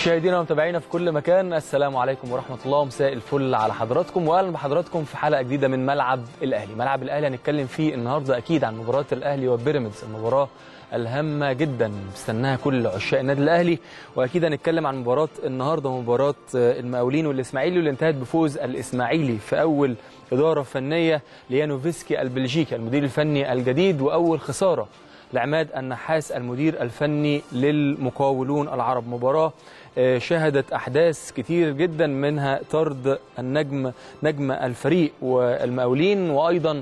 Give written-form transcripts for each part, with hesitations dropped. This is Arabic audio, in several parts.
مشاهدينا ومتابعينا في كل مكان، السلام عليكم ورحمة الله ومساء الفل على حضراتكم، واهلا بحضراتكم في حلقة جديدة من ملعب الأهلي. ملعب الأهلي هنتكلم فيه النهارده أكيد عن مباراة الأهلي وبيراميدز، المباراة الهامة جدا بيستناها كل عشاق النادي الأهلي، وأكيد هنتكلم عن مباراة النهارده مباراة المقاولين والإسماعيلي واللي انتهت بفوز الإسماعيلي في أول إدارة فنية ليانوفسكي البلجيكي المدير الفني الجديد، وأول خسارة لعماد النحاس المدير الفني للمقاولون العرب. مباراة شهدت أحداث كتير جدا، منها طرد نجم الفريق والمقاولين، وأيضا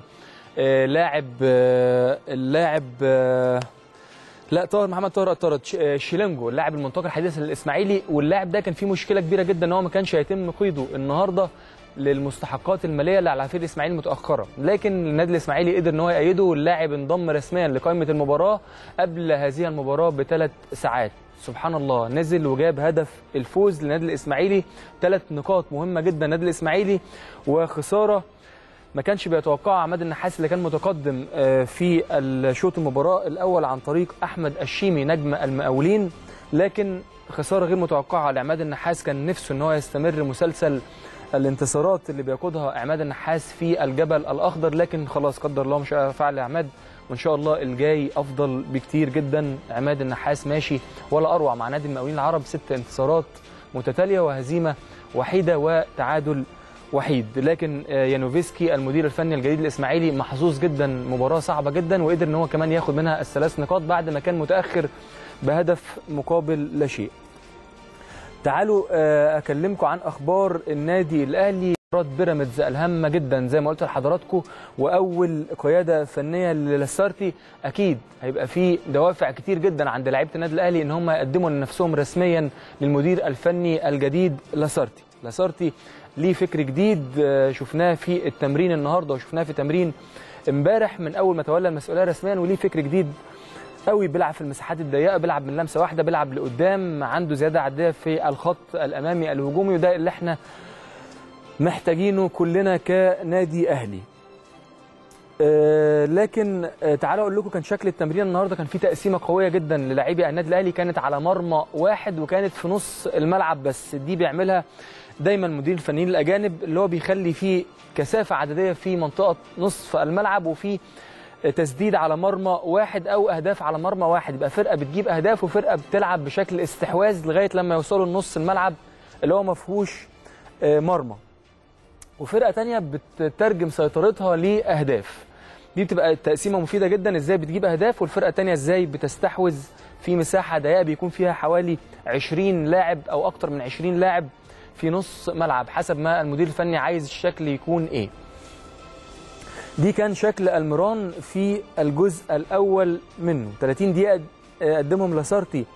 محمد طاهر طرد شيلانجو اللاعب المنتقل الحديث للإسماعيلي، واللاعب ده كان فيه مشكلة كبيرة جدا ان هو ما كانش هيتم قيده النهارده للمستحقات الماليه اللي على فريق الاسماعيلي متاخره، لكن النادي الاسماعيلي قدر ان هو يأيده، واللاعب انضم رسميا لقائمه المباراه قبل هذه المباراه ب3 ساعات. سبحان الله، نزل وجاب هدف الفوز للنادي الاسماعيلي. 3 نقاط مهمه جدا النادي الاسماعيلي، وخساره ما كانش بيتوقعها عماد النحاس اللي كان متقدم في الشوط المباراه الاول عن طريق احمد الشيمي نجم المقاولين، لكن خساره غير متوقعه لعماد النحاس. كان نفسه ان هو يستمر مسلسل الانتصارات اللي بيقودها عماد النحاس في الجبل الاخضر، لكن خلاص قدر الله مش فعل عماد، وان شاء الله الجاي افضل بكتير جدا. عماد النحاس ماشي ولا اروع مع نادي المقاولين العرب، 6 انتصارات متتاليه وهزيمه وحيده وتعادل وحيد، لكن يانوفسكي المدير الفني الجديد للاسماعيلي محظوظ جدا، مباراه صعبه جدا، وقدر ان هو كمان ياخد منها ال3 نقاط بعد ما كان متاخر بهدف مقابل لا شيء. تعالوا اكلمكم عن اخبار النادي الاهلي. مباراه بيراميدز الهامه جدا زي ما قلت لحضراتكم، واول قياده فنيه للاسارتي، اكيد هيبقى في دوافع كتير جدا عند لعيبه النادي الاهلي ان هم يقدموا لنفسهم رسميا للمدير الفني الجديد لاسارتي ليه فكر جديد شفناه في التمرين النهارده وشفناه في تمرين امبارح من اول ما تولى المسؤوليه رسميا، وليه فكر جديد قوي، بيلعب في المساحات الضيقه، بيلعب من لمسه واحده، بيلعب لقدام، عنده زياده عدديه في الخط الامامي الهجومي، وده اللي احنا محتاجينه كلنا كنادي اهلي. لكن تعالوا اقول لكم كان شكل التمرين النهارده، كان في تقسيمه قويه جدا للاعبي النادي الاهلي، كانت على مرمى واحد وكانت في نص الملعب بس. دي بيعملها دايما المدير الفنيين الاجانب، اللي هو بيخلي فيه كثافه عدديه في منطقه نصف الملعب، وفي تسديد على مرمى واحد او اهداف على مرمى واحد، يبقى فرقه بتجيب اهداف وفرقه بتلعب بشكل استحواذ لغايه لما يوصلوا لنص الملعب اللي هو ما فيهوش مرمى، وفرقه ثانيه بتترجم سيطرتها لاهداف. دي بتبقى تقسيمه مفيده جدا، ازاي بتجيب اهداف، والفرقه الثانيه ازاي بتستحوذ في مساحه ضيقه بيكون فيها حوالي 20 لاعب او اكتر من 20 لاعب في نص ملعب، حسب ما المدير الفني عايز الشكل يكون ايه. دي كان شكل المران في الجزء الأول منه. 30 دقيقة قدمهم لاسارتي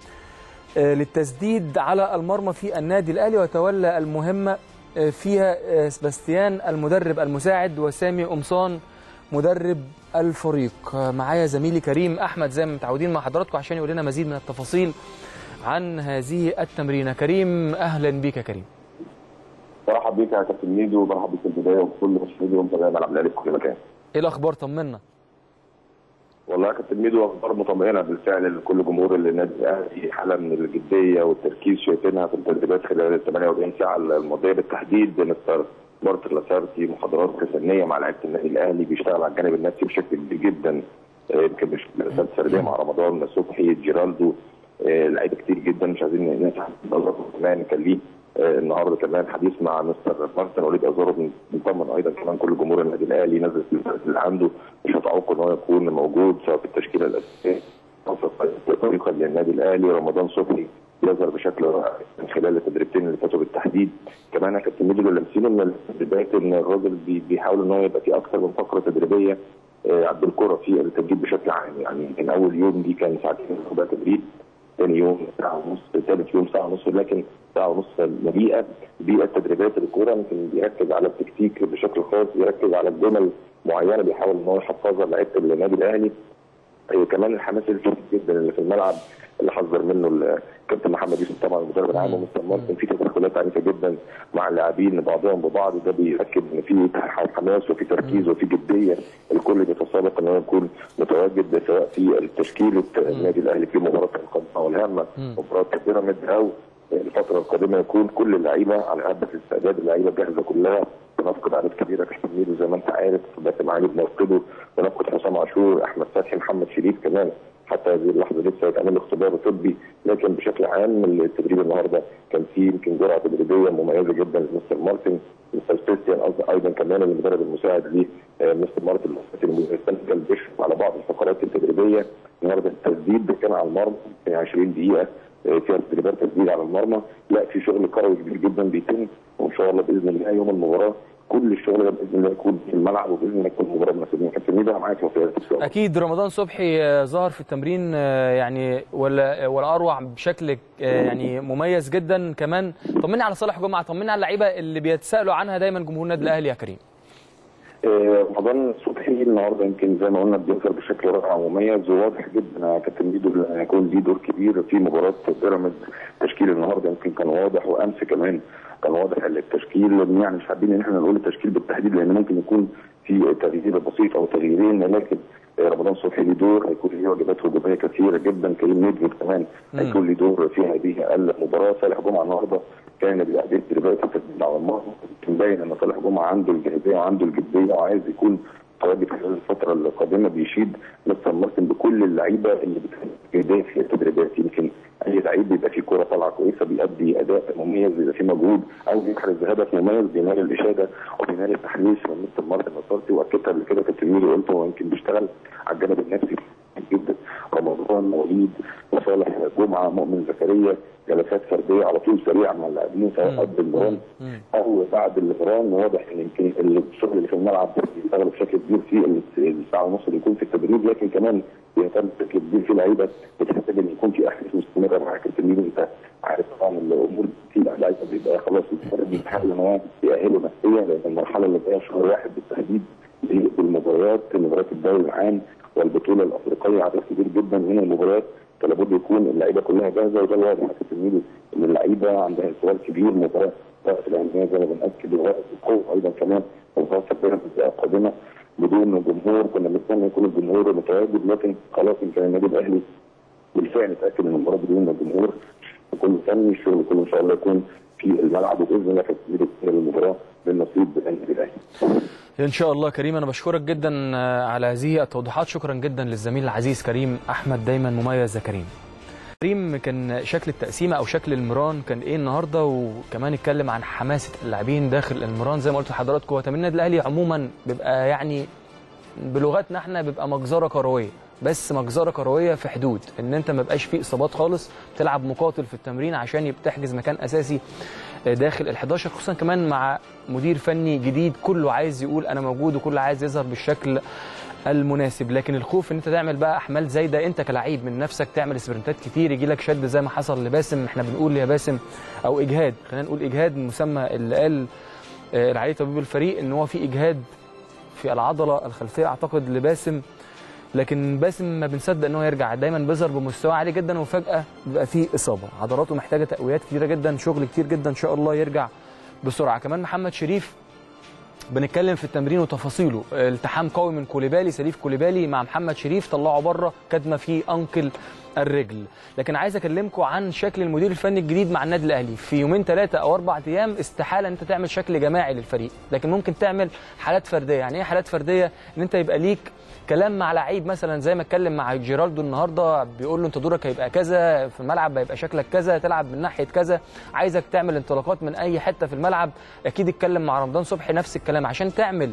للتسديد على المرمى في النادي الأهلي، وتولى المهمة فيها سباستيان المدرب المساعد وسامي قمصان مدرب الفريق. معايا زميلي كريم أحمد زي ما متعودين مع حضراتكم عشان يقول لنا مزيد من التفاصيل عن هذه التمرينة. كريم أهلا بيك يا كريم. برحب بيك يا كابتن ميدو، وبرحب بيك في البدايه وكل مشاهدي ومتابعي ملعب الاهلي في كل مكان. ايه الاخبار؟ طمنا. والله يا كابتن ميدو اخبار مطمئنه بالفعل لكل جمهور النادي الاهلي، حاله من الجديه والتركيز شايفينها في التدريبات خلال ال 48 ساعه الماضيه بالتحديد. مستر مارتن لاسارتي محاضرات فنيه مع لعيبه النادي الاهلي، بيشتغل على الجانب النفسي بشكل كبير جدا، يمكن مش جلسات سرديه مع رمضان صبحي جيرالدو، لعيبه كتير جدا مش عايزين نفتح كمان. كان ليه النهارده كمان حديث مع مستر مارتن وليد ازارو، بنطمن ايضا كمان كل جمهور النادي الاهلي نزل اللي عنده، مش هتعوق ان هو يكون موجود سواء في التشكيله الاساسيه او في طريقه للنادي الاهلي. رمضان صبحي يظهر بشكل رائع من خلال التدريبتين اللي فاتوا بالتحديد. كمان يا كابتن ميدو اللي لمسينه من التدريبات ان الراجل بيحاول ان هو يبقى في اكثر من فقره تدريبيه عند الكره في التدريب بشكل عام. يعني كان اول يوم دي كان ساعتين ربع تدريب، ثاني يوم ساعه ونص، ثالث يوم ساعه ونص، لكن ساعه ونص مليئه بتدريبات الكوره. يمكن بيركز على التكتيك بشكل خاص، بيركز على الجمل معينه بيحاول ان هو يحفظها لعيبه النادي الاهلي. كمان الحماس الكبير جدا اللي في الملعب اللي حذر منه الكابتن محمد يوسف طبعا المدرب العام ومستر مارتن، في تدخلات عنيفه جدا مع اللاعبين بعضهم ببعض، وده بيأكد ان في حماس وفي تركيز وفي جديه. الكل بيتسابق ان هو يكون متواجد سواء في تشكيله النادي الاهلي في مباراه القادمه والهامه مباراه بيراميدز او الفتره القادمه يكون كل اللعيبه على قد الاستعداد، اللعيبه جاهزه كلها. بنفقد عدد كبيره كابتن ميدو زي ما انت عارف، باسم علي بنفقده، بنفقد حسام عاشور، احمد فتحي، محمد شريف كمان حتى هذه اللحظه لسه هيتعمل اختبار طبي. لكن بشكل عام التدريب النهارده كان فيه يمكن جرعه تدريبيه مميزه جدا لمستر مارتن، مستر كريستيان ايضا كمان المدرب المساعد ليه مستر مارتن كان بيشرف على بعض الفقرات التدريبيه. النهارده التسديد كان على المرمى في 20 دقيقه فيها تدريبات تسديد على المرمى، لا في شغل كروي كبير جدا بيتم، وان شاء الله باذن الله يوم المباراه كل الشغل ده باذن الله يكون في الملعب، وباذن الله يكون مباراه مناسبه. كابتن ميدو انا معاك في اكيد. رمضان صبحي ظهر في التمرين يعني ولا اروع بشكل يعني مميز جدا. كمان طمني على صالح جمعه، طمني على اللعيبه اللي بيتسالوا عنها دايما جمهور النادي الاهلي يا كريم. رمضان صبحي النهارده يمكن زي ما قلنا بيظهر بشكل رائع ومميز وواضح جدا يا كابتن ميدو ان هيكون ليه دور كبير في مباراه بيراميدز. تشكيل النهارده يمكن كان واضح، وامس كمان كان واضح التشكيل. يعني مش حابين ان احنا نقول التشكيل بالتحديد لان ممكن يكون في تغيير بسيط او تغييرين، لكن رمضان صبحي له دور، هيكون له واجبات هجوميه كثيره جدا. كريم نيدفيد كمان هيكون له دور في هذه المباراه. صالح جمعه النهارده كان بيأدي تدريبات التسديد على المرمى، مبين ان صالح جمعه عنده الجاهزيه وعنده الجديه وعايز يكون تواجد خلال الفتره القادمه. بيشيد مستر مارتن بكل اللعيبه اللي بتجديه في التدريبات. يمكن اي لعيب بيبقى فيه كوره طالعه كويسه بيأدي اداء مميز، بيبقى فيه مجهود او بيحرز هدف مميز بينال الاشاده وبينال التحريش من مستر مارتن وصلتي. واكدت قبل كده كابتن ميدو قلت هو يمكن بيشتغل على الجانب النفسي جدا. رمضان، وليد، وصالح جمعه، مؤمن زكريا، جلسات فرديه على طول سريعه مع اللاعبين سواء قبل المران او بعد المران. واضح ان يمكن الشغل اللي في الملعب بيشتغل بشكل كبير في الساعه ونص اللي يكون في التدريب، لكن كمان بيهتم بشكل كبير في لعيبه بتحتاج ان يكون في احداث مستمره معاك التمرين. انت عارف طبعا الامور في لعيبه بيبقى خلاص بيحاول ان هو يأهله نفسيا، لان المرحله اللي جايه شهر واحد بالتحديد بالمباريات، مباريات الدوري العام والبطوله الافريقيه، عدد كبير جدا من المباريات، فلابد يكون اللعيبه كلها جاهزه. وده الواضح يا كابتن ميدو ان اللعيبه عندها سؤال كبير. مباراه الاهميه زي ما بنأكد القوه ايضا كمان مباراه بيراميدز القادمه بدون جمهور. كنا بنستنى يكون الجمهور متواجد، لكن خلاص يمكن النادي الاهلي بالفعل اتاكد ان المباراه بدون الجمهور كله فني، الشغل كله ان شاء الله يكون في الملعب، وباذن الله كابتن ميدو المباراه بالنصيب النادي الاهلي. ان شاء الله. كريم انا بشكرك جدا على هذه التوضيحات، شكرا جدا للزميل العزيز كريم احمد، دايما مميز يا كريم. كريم كان شكل التقسيمه او شكل المران كان ايه النهارده، وكمان اتكلم عن حماسه اللاعبين داخل المران. زي ما قلت لحضراتكم هو تمرين النادي الاهلي عموما بيبقى يعني بلغتنا احنا بيبقى مجزره كرويه، بس مجزره كرويه في حدود ان انت ما بقاش فيه اصابات خالص، بتلعب مقاتل في التمرين عشان تحجز مكان اساسي داخل ال11، خصوصا كمان مع مدير فني جديد كله عايز يقول انا موجود وكله عايز يظهر بالشكل المناسب. لكن الخوف ان انت تعمل بقى احمال زايده انت كلاعب من نفسك، تعمل سبرنتات كتير يجي لك شد زي ما حصل لباسم. احنا بنقول يا باسم او اجهاد، خلينا نقول اجهاد، مسمى اللي قال عليه طبيب الفريق ان هو في اجهاد في العضله الخلفيه اعتقد لباسم، لكن باسم ما بنصدق ان هو يرجع، دايما بيظهر بمستوى عالي جدا وفجاه بيبقى فيه اصابه. عضلاته محتاجه تقويات كتيره جدا، شغل كتير جدا، ان شاء الله يرجع بسرعه. كمان محمد شريف بنتكلم في التمرين وتفاصيله، التحام قوي من كوليبالي، سليف كوليبالي مع محمد شريف طلعوا بره كدمه في انكل الرجل. لكن عايز اكلمكم عن شكل المدير الفني الجديد مع النادي الاهلي. في يومين 3 أو 4 ايام استحاله انت تعمل شكل جماعي للفريق، لكن ممكن تعمل حالات فرديه. يعني ايه حالات فرديه؟ ان انت يبقى ليك كلام مع لعيب، مثلا زي ما اتكلم مع جيرالدو النهارده، بيقول له انت دورك هيبقى كذا في الملعب، هيبقى شكلك كذا، تلعب من ناحيه كذا، عايزك تعمل انطلاقات من اي حته في الملعب. اكيد اتكلم مع رمضان صبحي نفس الكلام. عشان تعمل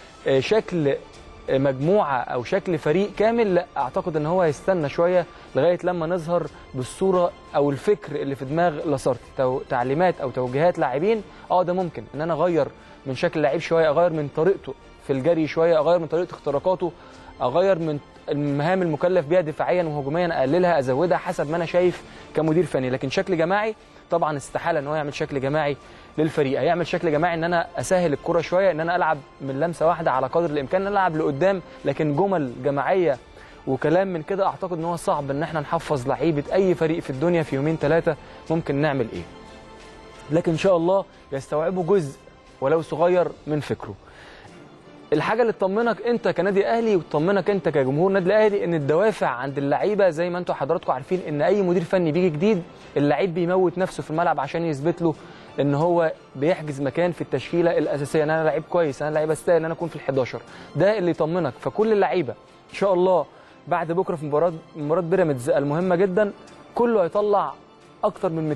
شكل مجموعه او شكل فريق كامل، لا اعتقد ان هو يستنى شويه لغايه لما نظهر بالصوره او الفكر اللي في دماغ لاسارتي، تعليمات او توجيهات لاعبين. ده ممكن ان انا اغير من شكل لعيب شويه، اغير من طريقته في الجري شويه، اغير من طريقه اختراقاته، اغير من المهام المكلف بيها دفاعيا وهجوميا، اقللها ازودها حسب ما انا شايف كمدير فني. لكن شكل جماعي طبعا استحاله ان هو يعمل شكل جماعي للفريق. هيعمل شكل جماعي ان انا اسهل الكره شويه، ان انا العب من لمسه واحده على قدر الامكان، ان انا العب لقدام، لكن جمل جماعيه وكلام من كده اعتقد ان هو صعب ان احنا نحفظ لعيبه اي فريق في الدنيا في يومين 3. ممكن نعمل ايه؟ لكن ان شاء الله يستوعبوا جزء ولو صغير من فكره. الحاجه اللي تطمنك انت كنادي اهلي وتطمنك انت كجمهور نادي الاهلي ان الدوافع عند اللعيبه زي ما انتم حضراتكم عارفين ان اي مدير فني بيجي جديد اللعيب بيموت نفسه في الملعب عشان يثبت له ان هو بيحجز مكان في التشكيله الاساسيه، ان انا لعيب كويس، انا لعيب استاهل ان انا اكون في ال11. ده اللي يطمنك. فكل اللعيبه ان شاء الله بعد بكره في مباراه بيراميدز المهمه جدا كله هيطلع اكتر من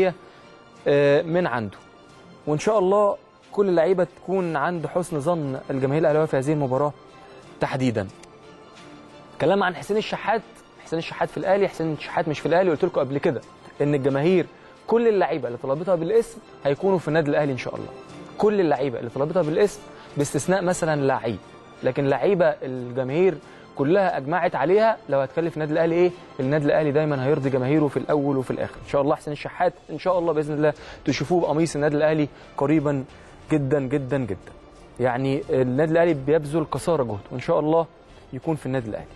200% من عنده، وان شاء الله كل اللعيبه تكون عند حسن ظن الجماهير الاهلاويه في هذه المباراه تحديدا. كلام عن حسين الشحات، حسين الشحات في الاهلي، حسين الشحات مش في الاهلي. قلت لكم قبل كده ان الجماهير كل اللعيبه اللي طلبتها بالاسم هيكونوا في النادي الاهلي ان شاء الله. كل اللعيبه اللي طلبتها بالاسم باستثناء مثلا لعيب، لكن لعيبه الجماهير كلها اجمعت عليها لو هتكلف النادي الاهلي ايه، النادي الاهلي دايما هيرضي جماهيره في الاول وفي الاخر. ان شاء الله حسين الشحات ان شاء الله باذن الله تشوفوه بقميص النادي الاهلي قريبا جدا جدا جدا. يعني النادي الاهلي بيبذل قصارى جهد وان شاء الله يكون في النادي الاهلي.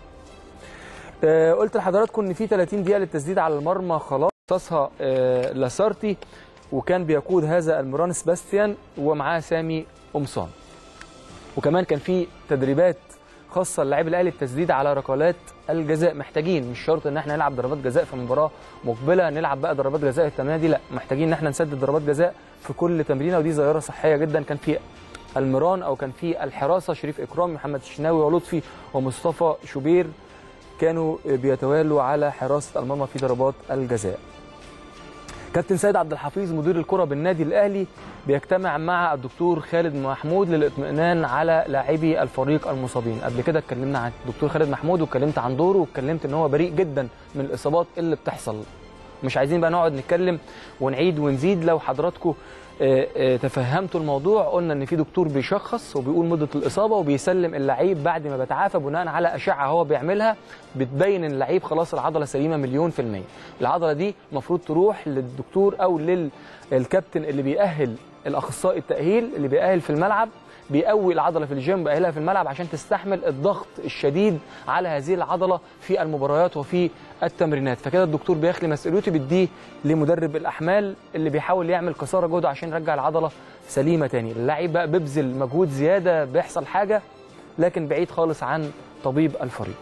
قلت لحضراتكم ان في 30 دقيقه للتسديد على المرمى خلاص خصصها لاسارتي، وكان بيقود هذا المران سباستيان ومعاه سامي قمصان. وكمان كان في تدريبات خاصه للاعبي الاهلي التسديد على ركلات الجزاء. محتاجين مش شرط ان احنا نلعب ضربات جزاء في مباراه مقبله نلعب بقى ضربات جزاء التمرينه دي، لا، محتاجين ان احنا نسدد ضربات جزاء في كل تمرينه، ودي ظاهره صحيه جدا. كان في المران او كان في الحراسه شريف اكرام، محمد الشناوي ولطفي ومصطفى شوبير كانوا بيتوالوا على حراسه المرمى في ضربات الجزاء. كابتن سيد عبد الحفيظ مدير الكره بالنادي الاهلي بيجتمع مع الدكتور خالد محمود للاطمئنان على لاعبي الفريق المصابين. قبل كده اتكلمنا عن الدكتور خالد محمود واتكلمت عن دوره واتكلمت ان هو بريء جدا من الاصابات اللي بتحصل. مش عايزين بقى نقعد نتكلم ونعيد ونزيد. لو حضراتكم تفهمتوا الموضوع قلنا ان في دكتور بيشخص وبيقول مده الاصابه وبيسلم اللعيب بعد ما بيتعافى بناء على اشعه هو بيعملها بتبين ان اللعيب خلاص العضله سليمه مليون في الميه. العضله دي المفروض تروح للدكتور او للكابتن اللي بيأهل الاخصائي التاهيل اللي بيأهل في الملعب، بيقوي العضله في الجيم بيأهلها في الملعب عشان تستحمل الضغط الشديد على هذه العضله في المباريات وفي التمرينات. فكده الدكتور بيخلي مسؤوليته بيديه لمدرب الاحمال اللي بيحاول يعمل قصارى جهده عشان يرجع العضله سليمه تاني. اللاعب بقى بيبذل مجهود زياده بيحصل حاجه لكن بعيد خالص عن طبيب الفريق.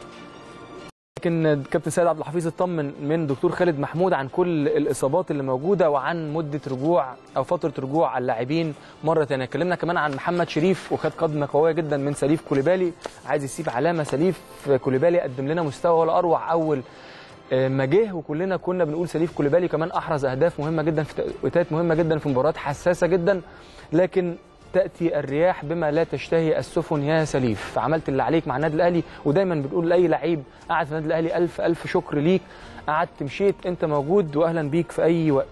لكن كابتن سيد عبد الحفيظ اطمن من دكتور خالد محمود عن كل الاصابات اللي موجوده وعن مده رجوع او فتره رجوع اللاعبين مره ثانيه. اتكلمنا كمان عن محمد شريف وخد قدمه قويه جدا من سليف كوليبالي، عايز يسيب علامه. سليف كوليبالي قدم لنا مستوى ولا اروع اول ما جه، وكلنا كنا بنقول سليف كوليبالي كمان احرز اهداف مهمه جدا في توقيتات مهمه جدا في مباريات حساسه جدا، لكن تأتي الرياح بما لا تشتهي السفن يا سليف. فعملت اللي عليك مع النادي الأهلي، ودايما بنقول لأي لعيب قاعد في النادي الأهلي ألف ألف شكر ليك، قعدت مشيت أنت موجود وأهلا بيك في أي وقت.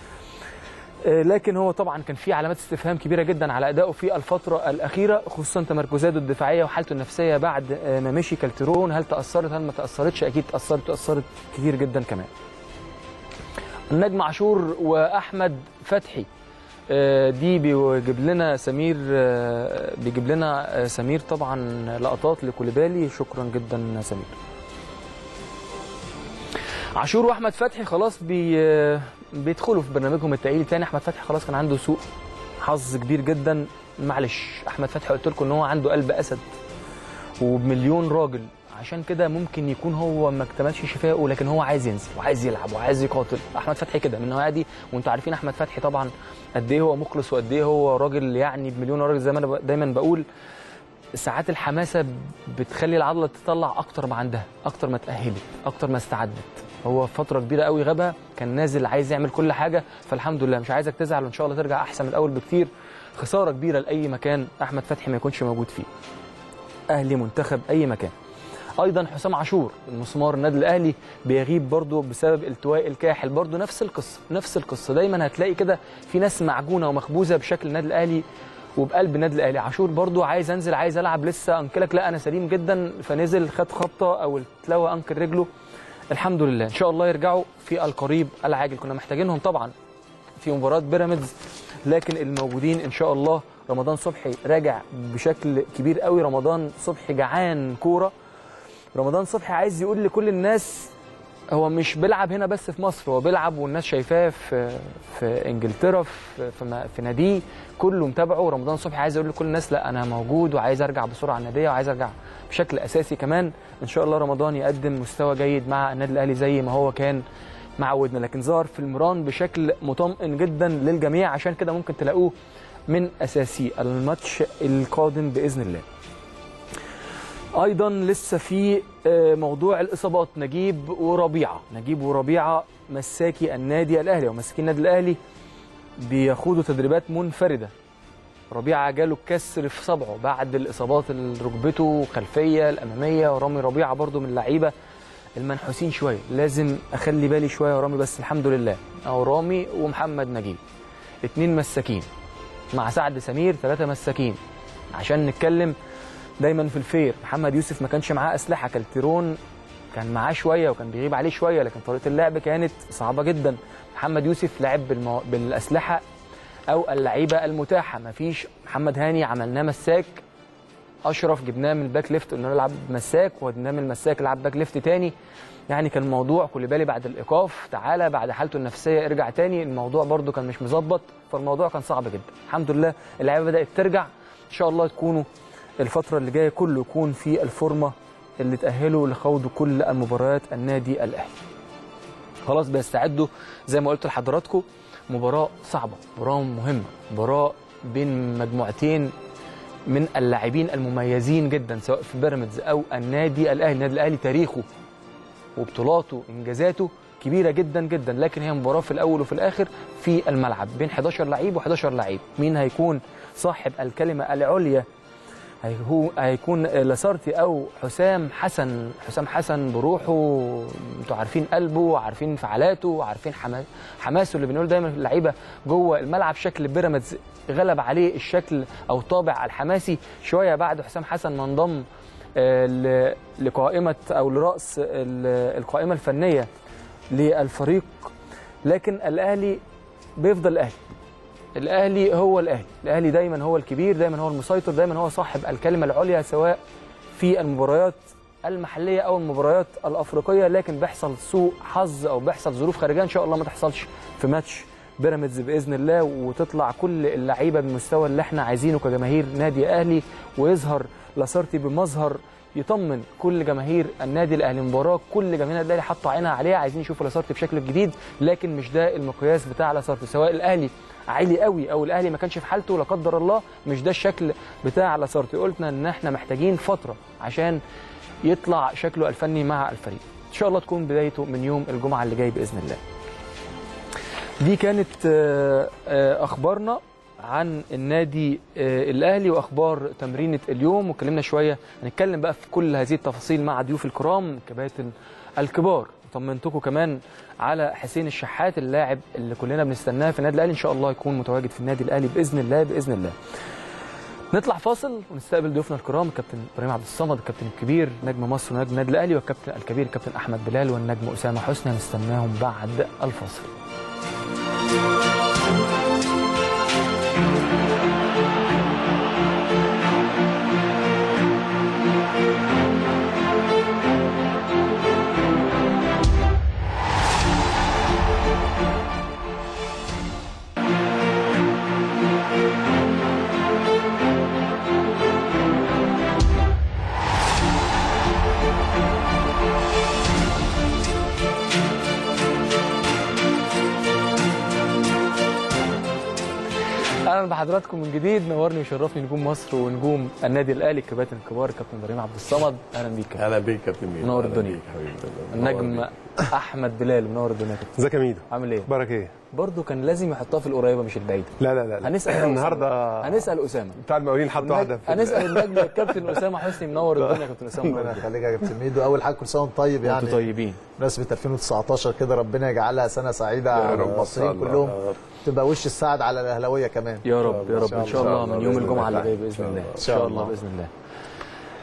لكن هو طبعا كان في علامات استفهام كبيرة جدا على أدائه في الفترة الأخيرة، خصوصا تمركزاته الدفاعية وحالته النفسية بعد ما مشي كالترون. هل تأثرت هل ما تأثرتش؟ أكيد تأثرت كتير جدا كمان. النجم عاشور وأحمد فتحي دي بيجيب لنا سمير طبعا لقطات لكوليبالي. شكرا جدا سمير. عاشور واحمد فتحي خلاص بيدخلوا في برنامجهم التأهيلي تاني. احمد فتحي خلاص كان عنده سوء حظ كبير جدا، معلش احمد فتحي قلت لكم ان هو عنده قلب اسد وبمليون راجل، عشان كده ممكن يكون هو ما اكتملش شفائه لكن هو عايز ينزل وعايز يلعب وعايز يقاتل. احمد فتحي كده من النوعيه دي، وانتوا عارفين احمد فتحي طبعا قد ايه هو مخلص وقد ايه هو راجل يعني بمليون راجل. زي ما انا دايما بقول ساعات الحماسه بتخلي العضله تطلع اكتر ما عندها، اكتر ما اتاهلت، اكتر ما استعدت. هو فتره كبيره قوي غابها، كان نازل عايز يعمل كل حاجه، فالحمد لله. مش عايزك تزعل وان شاء الله ترجع احسن من الاول بكتير. خساره كبيره لاي مكان احمد فتحي ما يكونش موجود فيه، اهلي منتخب اي مكان. ايضا حسام عاشور المسمار النادي الاهلي بيغيب برضه بسبب التواء الكاحل، برضه نفس القصه. دايما هتلاقي كده في ناس معجونه ومخبوزه بشكل النادي الاهلي وبقلب النادي الاهلي. عاشور برضه عايز انزل عايز العب، لسه انكلك لا انا سليم جدا، فنزل خد خبطه او اتلوى انكل رجله. الحمد لله ان شاء الله يرجعوا في القريب العاجل. كنا محتاجينهم طبعا في مباراه بيراميدز، لكن الموجودين ان شاء الله. رمضان صبحي راجع بشكل كبير قوي، رمضان صبحي جعان كوره. رمضان صبحي عايز يقول لكل الناس هو مش بيلعب هنا بس في مصر، هو بيلعب والناس شايفاه في انجلترا في ناديه كله متابعه. رمضان صبحي عايز يقول لكل الناس لا انا موجود وعايز ارجع بسرعه على الناديه وعايز ارجع بشكل اساسي كمان. ان شاء الله رمضان يقدم مستوى جيد مع النادي الاهلي زي ما هو كان معودنا، لكن ظهر في المران بشكل مطمئن جدا للجميع، عشان كده ممكن تلاقوه من اساسي الماتش القادم باذن الله. ايضا لسه في موضوع الاصابات، نجيب وربيعه مساكي النادي الاهلي ومساكين النادي الاهلي بيخوضوا تدريبات منفرده. ربيعه جاله كسر في صبعه بعد الاصابات اللي ركبته الخلفيه الاماميه، ورامي ربيعه برده من اللعيبه المنحوسين شويه، لازم اخلي بالي شويه يا رامي، بس الحمد لله او رامي ومحمد نجيب 2 مساكين مع سعد سمير 3 مساكين. عشان نتكلم دايما في الفير، محمد يوسف ما كانش معاه اسلحه، كالتيرون كان معاه شويه وكان بيغيب عليه شويه، لكن طريقه اللعب كانت صعبه جدا. محمد يوسف لعب بالاسلحه او اللعيبه المتاحه، ما فيش محمد هاني عملناه مساك، اشرف جبناه من الباك ليفت قلنا له العب مساك ودناه من المساك لعب باك ليفت تاني. يعني كان الموضوع كوليبالي بعد الايقاف تعالى بعد حالته النفسيه ارجع تاني، الموضوع برده كان مش مظبط، فالموضوع كان صعب جدا. الحمد لله اللعيبه بدات ترجع، ان شاء الله تكونوا الفتره اللي جايه كله يكون في الفورمه اللي تاهلوا لخوض كل المباريات النادي الاهلي. خلاص بيستعدوا زي ما قلت لحضراتكم، مباراه صعبه، مباراه مهمه، مباراه بين مجموعتين من اللاعبين المميزين جدا سواء في بيراميدز او النادي الاهلي. النادي الاهلي تاريخه وبطولاته انجازاته كبيره جدا جدا، لكن هي مباراه في الاول وفي الاخر في الملعب بين 11 لعيب و11 لعيب. مين هيكون صاحب الكلمه العليا؟ هيكون لاسارتي او حسام حسن؟ حسام حسن بروحه، انتوا عارفين قلبه، عارفين انفعالاته، عارفين حماسه اللي بنقول دايما اللعيبه جوه الملعب. شكل بيراميدز غلب عليه الشكل او طابع الحماسي شويه بعد حسام حسن ما انضم لقائمه او لراس القائمه الفنيه للفريق. لكن الاهلي بيفضل الاهلي، الاهلي هو الاهلي، الاهلي دايما هو الكبير، دايما هو المسيطر، دايما هو صاحب الكلمه العليا سواء في المباريات المحليه او المباريات الافريقيه. لكن بيحصل سوء حظ او بيحصل ظروف خارجيه، ان شاء الله ما تحصلش في ماتش بيراميدز باذن الله، وتطلع كل اللعيبه بالمستوى اللي احنا عايزينه كجماهير نادي اهلي، ويظهر لاسارتي بمظهر يطمن كل جماهير النادي الاهلي. مباراه كل جماهير الاهلي حاطه عينها عليها، عايزين يشوفوا لاسارتي بشكل جديد، لكن مش ده المقياس بتاع لاسارتي. سواء الاهلي عالي قوي او الاهلي ما كانش في حالته لا قدر الله، مش ده الشكل بتاع لاسارتي. قلنا ان احنا محتاجين فتره عشان يطلع شكله الفني مع الفريق. ان شاء الله تكون بدايته من يوم الجمعه اللي جاي باذن الله. دي كانت اخبارنا عن النادي الاهلي واخبار تمرينه اليوم، واتكلمنا شويه هنتكلم بقى في كل هذه التفاصيل مع ضيوف الكرام كباتن الكبار. طمنتكم كمان على حسين الشحات اللاعب اللي كلنا بنستناه في النادي الاهلي، ان شاء الله يكون متواجد في النادي الاهلي باذن الله باذن الله. نطلع فاصل ونستقبل ضيوفنا الكرام الكابتن ابراهيم عبد الصمد الكابتن الكبير نجم مصر ونجم النادي الاهلي، والكابتن الكبير كابتن احمد بلال والنجم اسامه حسني. هنستناهم بعد الفاصل. اهلا بحضراتكم من جديد، نورني وشرفني نجوم مصر ونجوم النادي الاهلي الكباتن الكبار الكابتن ابراهيم عبد الصمد. اهلا بيك. اهلا بيك كابتن ميدو، منور الدنيا. النجم احمد بلال منور الدنيا. ازيك يا ميدو؟ عامل ايه؟ اخبارك ايه؟ برضه كان لازم يحطها في القريبه مش البعيده. لا لا لا هنسال النهارده هنسال اسامه بتاع المقاولين حط واحده هنسال النجم الكابتن اسامه حسني. منور الدنيا يا كابتن اسامه. ربنا يخليك يا كابتن ميدو. اول حاجه كل سنه وانتم طيب، يعني انتوا طيبين بمناسبه 2019 كده، ربنا يجعلها سنه سعيده على المصريين كلهم، تبقى وش السعد على الاهلاويه كمان يا رب يا رب ان شاء الله من يوم الجمعه اللي جاي باذن الله ان شاء الله باذن الله.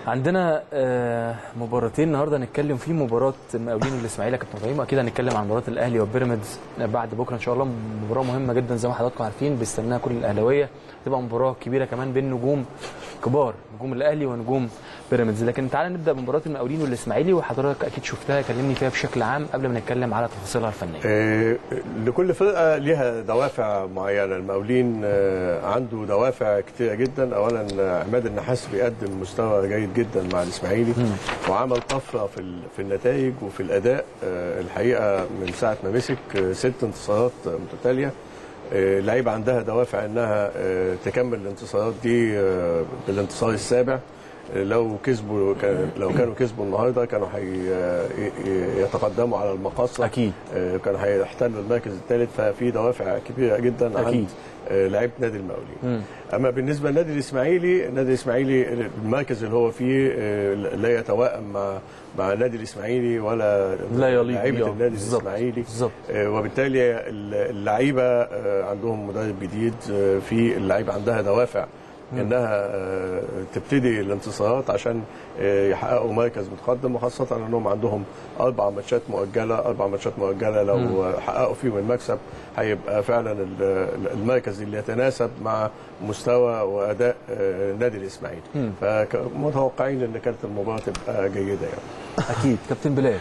عندنا مباراتين النهارده هنتكلم فيه، مباراه المقاولين والاسماعيلي كابتن ابراهيم، اكيد هنتكلم عن مباراه الاهلي وبيراميدز بعد بكره ان شاء الله. مباراه مهمه جدا زي ما حضراتكم عارفين، بيستناها كل الاهلاويه، تبقى مباراه كبيره كمان بين نجوم كبار، نجوم الاهلي ونجوم بيراميدز. لكن تعالى نبدا بمباراه المقاولين والاسماعيلي، وحضرتك اكيد شفتها، كلمني فيها بشكل عام قبل ما نتكلم على تفاصيلها الفنيه. لكل فرقه ليها دوافع معينه. المقاولين عنده دوافع كتيره جدا. اولا عماد النحاس بيقدم مستوى جيد جدا مع الاسماعيلي، وعمل طفره في النتائج وفي الاداء. الحقيقه من ساعه ما مسك 6 انتصارات متتاليه. اللعيبه عندها دوافع انها تكمل الانتصارات دي بالانتصار السابع. لو كانوا كسبوا النهارده كانوا يتقدموا على المقصه، اكيد كانوا هيحتلوا المركز الثالث. ففي دوافع كبيره جدا عند لعيبه نادي المقاولين. اما بالنسبه للنادي الاسماعيلي المركز اللي هو فيه لا يتوائم مع النادي الاسماعيلي ولا لعيبه النادي الاسماعيلي، وبالتالي اللعيبه عندهم مدرب جديد. في اللعيبه عندها دوافع انها تبتدي الانتصارات عشان يحققوا مركز متقدم، وخاصه انهم عندهم 4 ماتشات مؤجله. لو حققوا فيهم المكسب هيبقى فعلا المركز اللي يتناسب مع مستوى واداء النادي الاسماعيلي. فمتوقعين ان كانت المباراه تبقى جيده يعني. اكيد. كابتن بلال،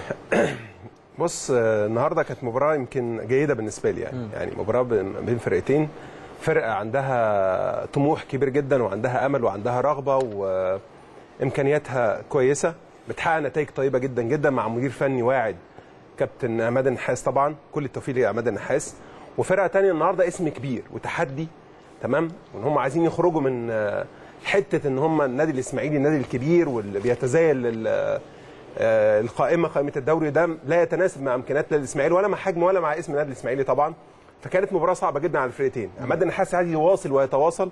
بص النهارده كانت مباراه يمكن جيده بالنسبه لي يعني مباراه بين فرقتين، فرقه عندها طموح كبير جدا وعندها امل وعندها رغبه وامكانياتها كويسه، بتحقق نتائج طيبه جدا جدا مع مدير فني واعد كابتن عماد النحاس. طبعا كل التوفيق لعماد النحاس. وفرقه ثانيه النهارده اسم كبير وتحدي، تمام، وان هم عايزين يخرجوا من حته ان هم النادي الاسماعيلي النادي الكبير واللي بيتزايل قائمه الدوري، ده لا يتناسب مع امكانيات النادي الاسماعيلي ولا مع حجم ولا مع اسم النادي الاسماعيلي طبعا. فكانت مباراه صعبه جدا على الفرقتين. عماد النحاس عايز يواصل ويتواصل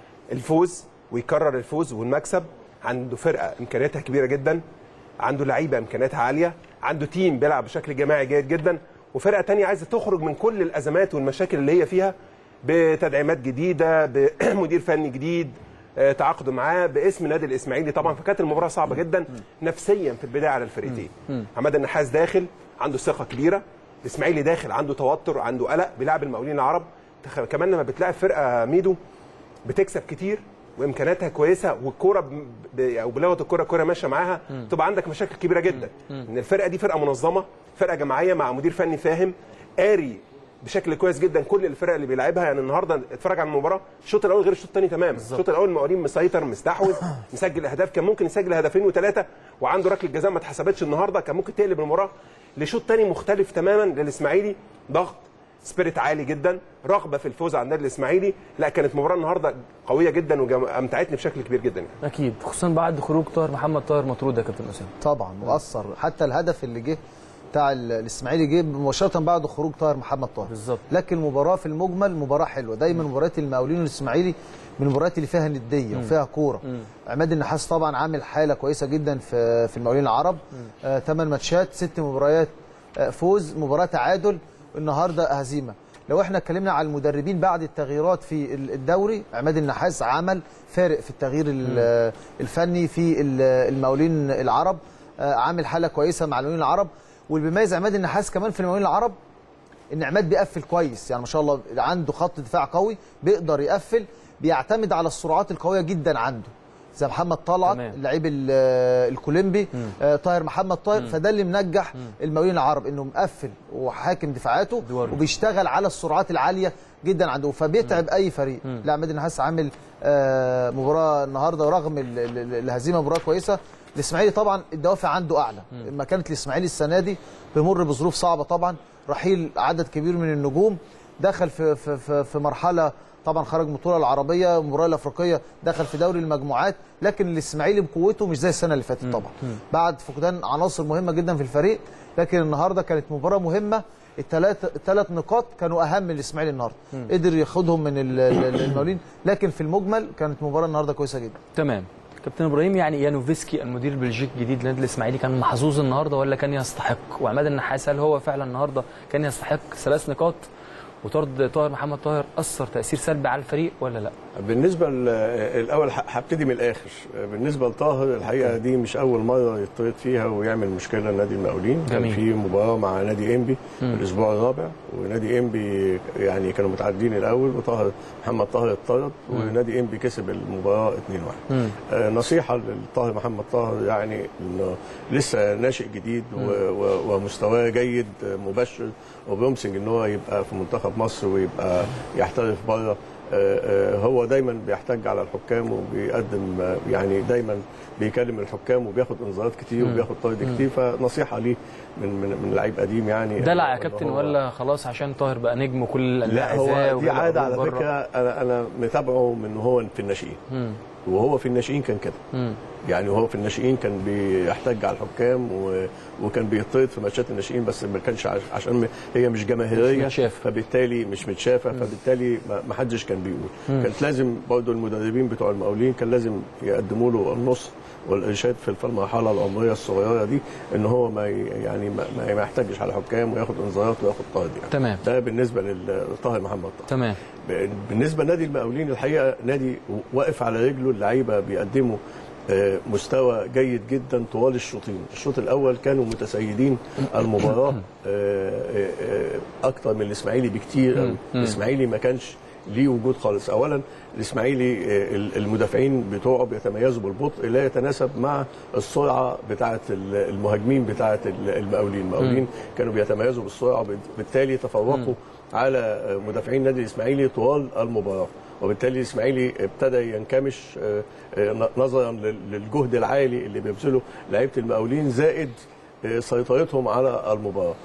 الفوز ويكرر الفوز والمكسب. عنده فرقه امكانياتها كبيره جدا، عنده لعيبه امكانياتها عاليه، عنده تيم بيلعب بشكل جماعي جيد جدا، وفرقه ثانيه عايزه تخرج من كل الازمات والمشاكل اللي هي فيها بتدعيمات جديده، بمدير فني جديد تعاقدوا معاه باسم النادي الاسماعيلي طبعا. فكانت المباراه صعبه جدا نفسيا في البدايه على الفرقتين. عماد النحاس داخل عنده ثقه كبيره، الاسماعيلي داخل عنده توتر، عنده قلق، بيلعب المقاولين العرب. كمان لما بتلاعب فرقه ميدو بتكسب كتير وامكانياتها كويسه، والكوره او بلغه الكوره ماشيه معاها، تبقى عندك مشاكل كبيره جدا. ان الفرقه دي فرقه منظمه، فرقه جماعيه مع مدير فني فاهم، قاري بشكل كويس جدا كل الفرق اللي بيلعبها. يعني النهارده اتفرج على المباراه، الشوط الاول غير الشوط الثاني تماما. الشوط الاول المقاولين مسيطر مستحوذ مسجل اهداف، كان ممكن يسجل هدفين وثلاثه، وعنده ركله جزاء ما اتحسبتش النهارده، كان ممكن تقلب المباراه لشوط ثاني مختلف تماما للاسماعيلي. ضغط، سبيريت عالي جدا، رغبه في الفوز على النادي الاسماعيلي. لا كانت مباراه النهارده قويه جدا وامتعتني بشكل كبير جدا يعني. اكيد، خصوصا بعد خروج محمد طاهر مطرود يا كابتن اسامه. طبعا مؤثر، حتى الهدف اللي جه بتاع الاسماعيلي جه مباشره بعد خروج طاهر محمد طاهر بالظبط. لكن المباراه في المجمل مباراه حلوه. دايما مباريات المقاولين والاسماعيلي من المباريات اللي فيها نديه وفيها كوره. عماد النحاس طبعا عامل حاله كويسه جدا في المقاولين العرب. 8 ماتشات 6 مباريات فوز، مباراه تعادل، النهارده هزيمه. لو احنا اتكلمنا على المدربين بعد التغييرات في الدوري، عماد النحاس عمل فارق في التغيير الفني في المقاولين العرب، عامل حاله كويسه مع المقاولين العرب. واللي بيميز عماد النحاس كمان في المقاولين العرب ان عماد بيقفل كويس، يعني ما شاء الله عنده خط دفاع قوي بيقدر يقفل، بيعتمد على السرعات القويه جدا عنده زي محمد طلعت اللعيب الكولومبي، طاهر محمد طاهر. فده اللي منجح المقاولين العرب انه مقفل وحاكم دفاعاته وبيشتغل على السرعات العاليه جدا عنده، فبيتعب اي فريق. لا عماد النحاس عامل مباراه النهارده ورغم الهزيمه مباراه كويسه. الاسماعيلي طبعا الدوافع عنده اعلى، ما كانت الاسماعيلي السنه دي بيمر بظروف صعبه طبعا، رحيل عدد كبير من النجوم، دخل في مرحله طبعا خرج من البطوله العربيه، المباراه الافريقيه، دخل في دوري المجموعات. لكن الاسماعيلي بقوته مش زي السنه اللي فاتت طبعا، بعد فقدان عناصر مهمه جدا في الفريق. لكن النهارده كانت مباراه مهمه، الثلاث نقاط كانوا اهم من الاسماعيلي النهارده، قدر ياخدهم من المقاولين. لكن في المجمل كانت مباراه النهارده كويسه جدا. تمام. كابتن ابراهيم، يعني يانوفسكي المدير البلجيكي الجديد للنادي الاسماعيلي كان محظوظ النهارده ولا كان يستحق؟ وعماد النحاس هل هو فعلا النهارده كان يستحق 3 نقاط وطرد طاهر محمد طاهر اثر تاثير سلبي على الفريق ولا لا؟ بالنسبه الاول هبتدي من الاخر. بالنسبه لطاهر الحقيقه دي مش اول مره يطرد فيها ويعمل مشكله لنادي المقاولين. كان في مباراه مع نادي انبي الاسبوع الرابع، ونادي انبي يعني كانوا متعادلين الاول وطاهر محمد طاهر اتطرد ونادي انبي كسب المباراه 2-1. نصيحه لطاهر محمد طاهر يعني انه لسه ناشئ جديد ومستواه جيد مبشر وبيمسك ان هو يبقى في منتخب مصر ويبقى يحترف بره. هو دايما بيحتج على الحكام وبيقدم يعني دايما بيكلم الحكام وبياخد انذارات كتير وبياخد طرد كتير، فنصيحه ليه من لعيب قديم يعني. دلع يا كابتن ولا خلاص عشان طاهر بقى نجم وكل الانديه؟ لا هو دي عاده على فكره، انا متابعه من هو في الناشئين وهو في الناشئين كان كده. يعني وهو في الناشئين كان بيحتج على الحكام وكان بيطرد في ماتشات الناشئين، بس ما كانش عشان هي مش جماهيريه فبالتالي مش متشافه، فبالتالي ما حدش كان بيقول. كانت لازم برضه المدربين بتوع المقاولين كان لازم يقدموا له النص والارشاد في المرحله العمريه الصغيره دي ان هو ما يحتجش على الحكام وياخد انذارات وياخد طرد يعني. تمام. ده بالنسبه لطاهر محمد طاهر. تمام. بالنسبه لنادي المقاولين الحقيقه نادي واقف على رجله، اللعيبه بيقدموا مستوى جيد جدا طوال الشوطين. الشوط الاول كانوا متسيدين المباراه اكتر من الاسماعيلي بكتير. الاسماعيلي ما كانش ليه وجود خالص. اولا الاسماعيلي المدافعين بتوعه بيتميزوا بالبطء لا يتناسب مع السرعه بتاعه المهاجمين بتاعه المقاولين كانوا بيتميزوا بالسرعه، بالتالي تفوقوا على مدافعين نادي الاسماعيلي طوال المباراه، وبالتالي الاسماعيلي ابتدى ينكمش نظرا للجهد العالي اللي بيبذله لعيبه المقاولين زائد سيطرتهم على المباراه.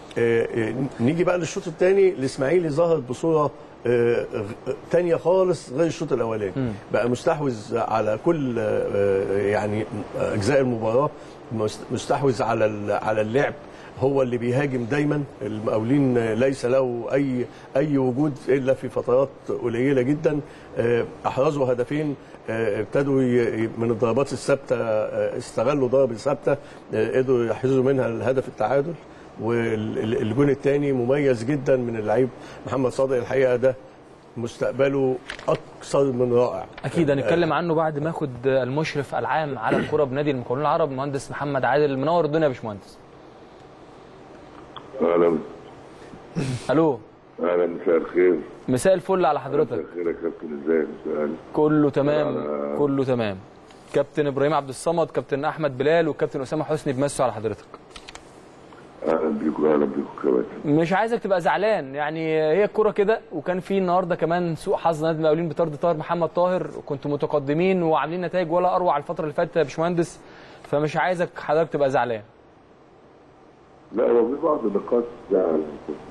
نيجي بقى للشوط الثاني، الاسماعيلي ظهر بصوره تانية خالص غير الشوط الاولاني. بقى مستحوذ على كل يعني اجزاء المباراه، مستحوذ على اللعب، هو اللي بيهاجم دايما. المقاولين ليس له اي وجود الا في فترات قليله جدا. احرزوا هدفين، ابتدوا من الضربات الثابته، استغلوا ضربه ثابته قدروا يحرزوا منها الهدف التعادل. والجون الثاني مميز جدا من اللعيب محمد صادق، الحقيقه ده مستقبله اكثر من رائع. اكيد هنتكلم عنه بعد ما اخد المشرف العام على الكره بنادي المقاولين العرب مهندس محمد عادل. منور الدنيا يا باشمهندس. اهلا. الو. اهلا، مساء الخير. مساء الفل على حضرتك. مساء الخير يا كابتن، ازيك؟ كله تمام كله تمام. كابتن ابراهيم عبد الصمد، كابتن احمد بلال، والكابتن اسامه حسني بيمسوا على حضرتك. اهلا بيكم. اهلا بيكم كابتن. مش عايزك تبقى زعلان، يعني هي الكوره كده، وكان في النهارده كمان سوء حظ نادي المقاولين بطرد طاهر محمد طاهر، وكنتوا متقدمين وعاملين نتائج ولا اروع الفتره اللي فاتت يا باشمهندس، فمش عايزك حضرتك تبقى زعلان. لا، هو في بعض النقاط زعل.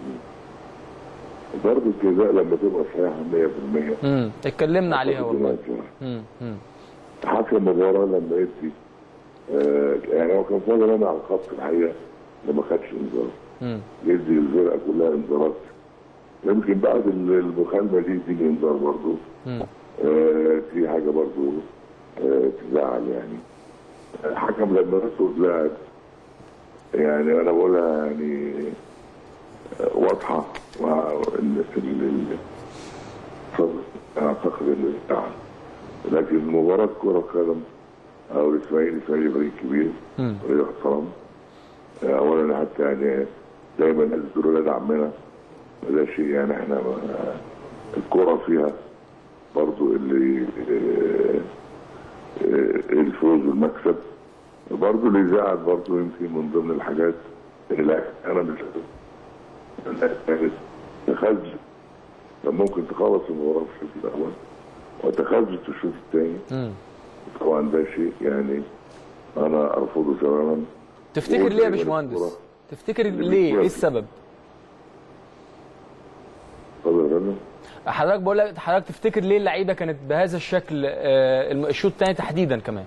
ضربة الجزاء لما تبقى صحيحه 100%. اتكلمنا عليها والله. حكم المباراه لما يدي يعني هو كان فاضل انا على الخط الحقيقه لما خدش انذار. يدي الفرقه كلها انذارات، يمكن بعد المخالفه دي يديني انذار برضه. دي حاجه برضه تزعل يعني. الحكم لما يطرد لاعب يعني انا بقولها يعني واضحه، اعتقد انه يزعل. لكن مباراه كره قدم او الاسماعيلي فريق كبير فريق محترم. اولا حتى يعني دايما نزلوا ولاد عمنا، ده شيء يعني احنا الكره فيها برضو اللي الفوز والمكسب برضو اللي يزعل برضو يمكن من ضمن الحاجات اللي انا مش تخلص. ممكن تخلص المباراه في الشوط الاول وتخلص في الشوط الثاني. طبعا ده شيء يعني انا ارفضه تماما. تفتكر ليه يا باشمهندس؟ تفتكر ليه؟ ايه السبب؟ حضرتك بقول لك، حضرتك تفتكر ليه اللعيبه كانت بهذا الشكل الشوط الثاني تحديدا كمان؟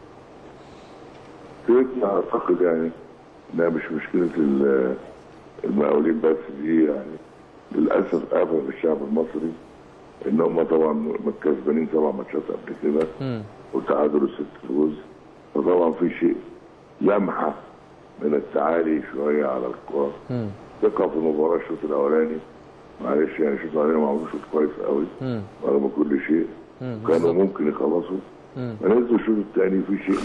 اعتقد يعني انها مش مشكله المقاولين بس، دي يعني للاسف افهم الشعب المصري ان هم طبعا متكسبانين 7 ماتشات قبل كده وتعادلوا 6 فوز، فطبعا في شيء لمحه من التعالي شويه على الكوره. ثقه في المباراه الشوط الاولاني معلش يعني الشوط الاولاني ما عملوش شوط كويس قوي رغم كل شيء. كانوا ممكن يخلصوا. فنزلوا الشوط الثاني في شيء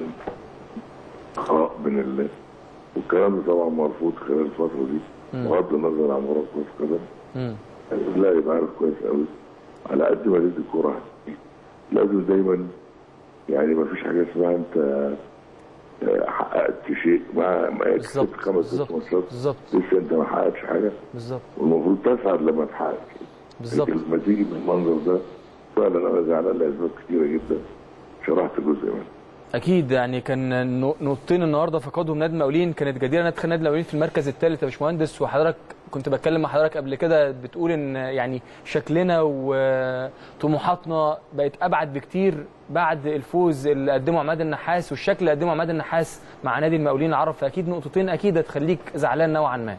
اخطاء من والكلام ده طبعا مرفوض خلال الفتره دي بغض النظر عن مباراه كره قدم. لا يبقى عارف كويس قوي على قد ما تدي الكوره لازم دايما يعني ما فيش حاجه اسمها انت حققت شيء ما كسبت 5 6 ماتشات لسه انت ما حققتش حاجه بالظبط، والمفروض تسعد لما تحقق بالظبط. لما تيجي بالمنظر ده فعلا انا زعلان لاسباب كثيره جدا شرحت جزء منها. اكيد يعني كان نقطتين النهارده فقدهم نادي المقاولين كانت جديره ندخل نادي المقاولين في المركز الثالث يا باشمهندس، وحضرتك كنت بتكلم مع حضرتك قبل كده بتقول ان يعني شكلنا وطموحاتنا بقت ابعد بكتير بعد الفوز اللي قدمه عماد النحاس والشكل اللي قدمه عماد النحاس مع نادي المقاولين العرب، فاكيد نقطتين اكيد هتخليك زعلان نوعا ما.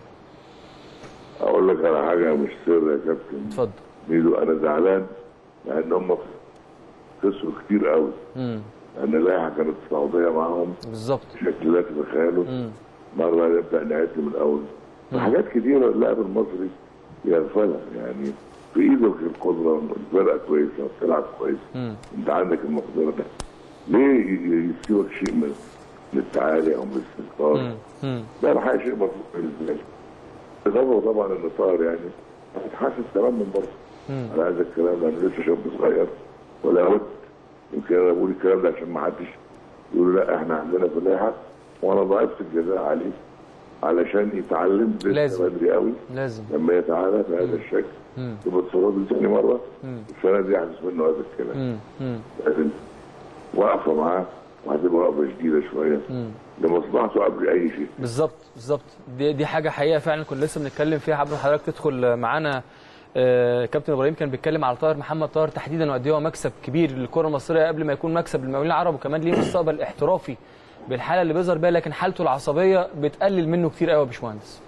اقول لك على حاجه مش سر يا كابتن. اتفضل. ميدو انا زعلان لان هم خسروا كتير قوي. لان اللائحه كانت صعوديه معاهم بالظبط بشكل لا تتخيله. مره نبدا نعد من الاول. حاجات كتيره اللاعب المصري يغفلها يعني في ايدك القدره الفرقه كويسه بتلعب كويس. انت عندك المقدره ده ليه يسيبك شيء من التعالي او من الاستهتار؟ ده الحقيقه شيء مطلوب بالنسبه لي. بالإضافة طبعا ان طاهر يعني هتتحاسب كمان من بره على هذا الكلام لانه لسه شاب صغير ولا بد. يمكن انا بقول الكلام ده عشان ما حدش يقول لا احنا عندنا في اللائحه وانا ضعفت الجزاء عليه علشان يتعلم لسه بدري قوي. لازم لما يتعالى بهذا الشكل تبقى تصرفه ثاني مره السنه دي يحدث منه هذا الكلام. لازم واقفه معاه وهتبقى وقفه شديده شويه لمصلحته قبل اي شيء. بالظبط بالظبط دي حاجه حقيقه فعلا كنا لسه بنتكلم فيها قبل ما حضرتك تدخل معانا. كابتن ابراهيم كان بيتكلم على طاهر محمد طاهر تحديدا وقد ايه هو مكسب كبير للكره المصريه قبل ما يكون مكسب للمقاولين العرب وكمان ليه مستقبل احترافي بالحاله اللي بيظهر بيها، لكن حالته العصبيه بتقلل منه كتير قوي يا باشمهندس.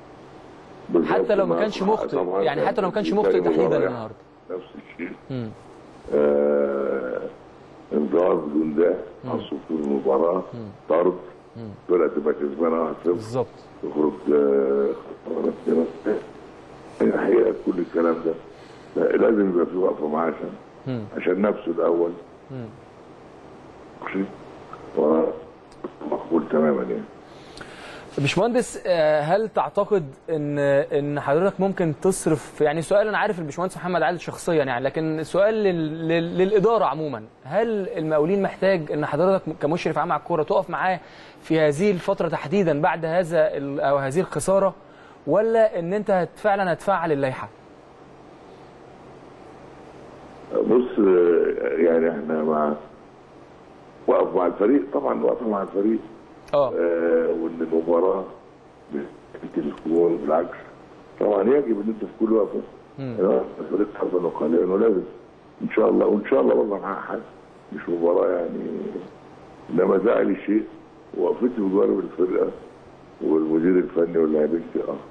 حتى لو ما كانش مخطئ يعني حتى لو ما كانش مخطئ تحديدا النهارده. نفس الشيء. انذار بدون ده على طول المباراه طرد فرقه تبقى كسبانه 1-0 بالظبط تخرج يعني الحقيقه كل الكلام ده لازم يبقى في وقفه معاه عشان نفسه الاول مقبول تماما يعني. باشمهندس هل تعتقد ان حضرتك ممكن تصرف يعني سؤال انا عارف الباشمهندس محمد عادل شخصيا يعني لكن سؤال للاداره عموما، هل المقاولين محتاج ان حضرتك كمشرف عام على الكوره تقف معاه في هذه الفتره تحديدا بعد هذا او هذه الخساره ولا ان انت فعلا هتفعل اللائحه؟ بص يعني احنا وقف مع الفريق طبعا وقف مع الفريق وان المباراه بالتليفون بالعكس طبعا يجب ان انت في كل وقفه الفريق حظا وقليلا ولازم ان شاء الله وان شاء الله والله معاه حل مش مباراه يعني. انما زعل شيء وقفتي بجوانب الفرقه والمدير الفني واللاعبين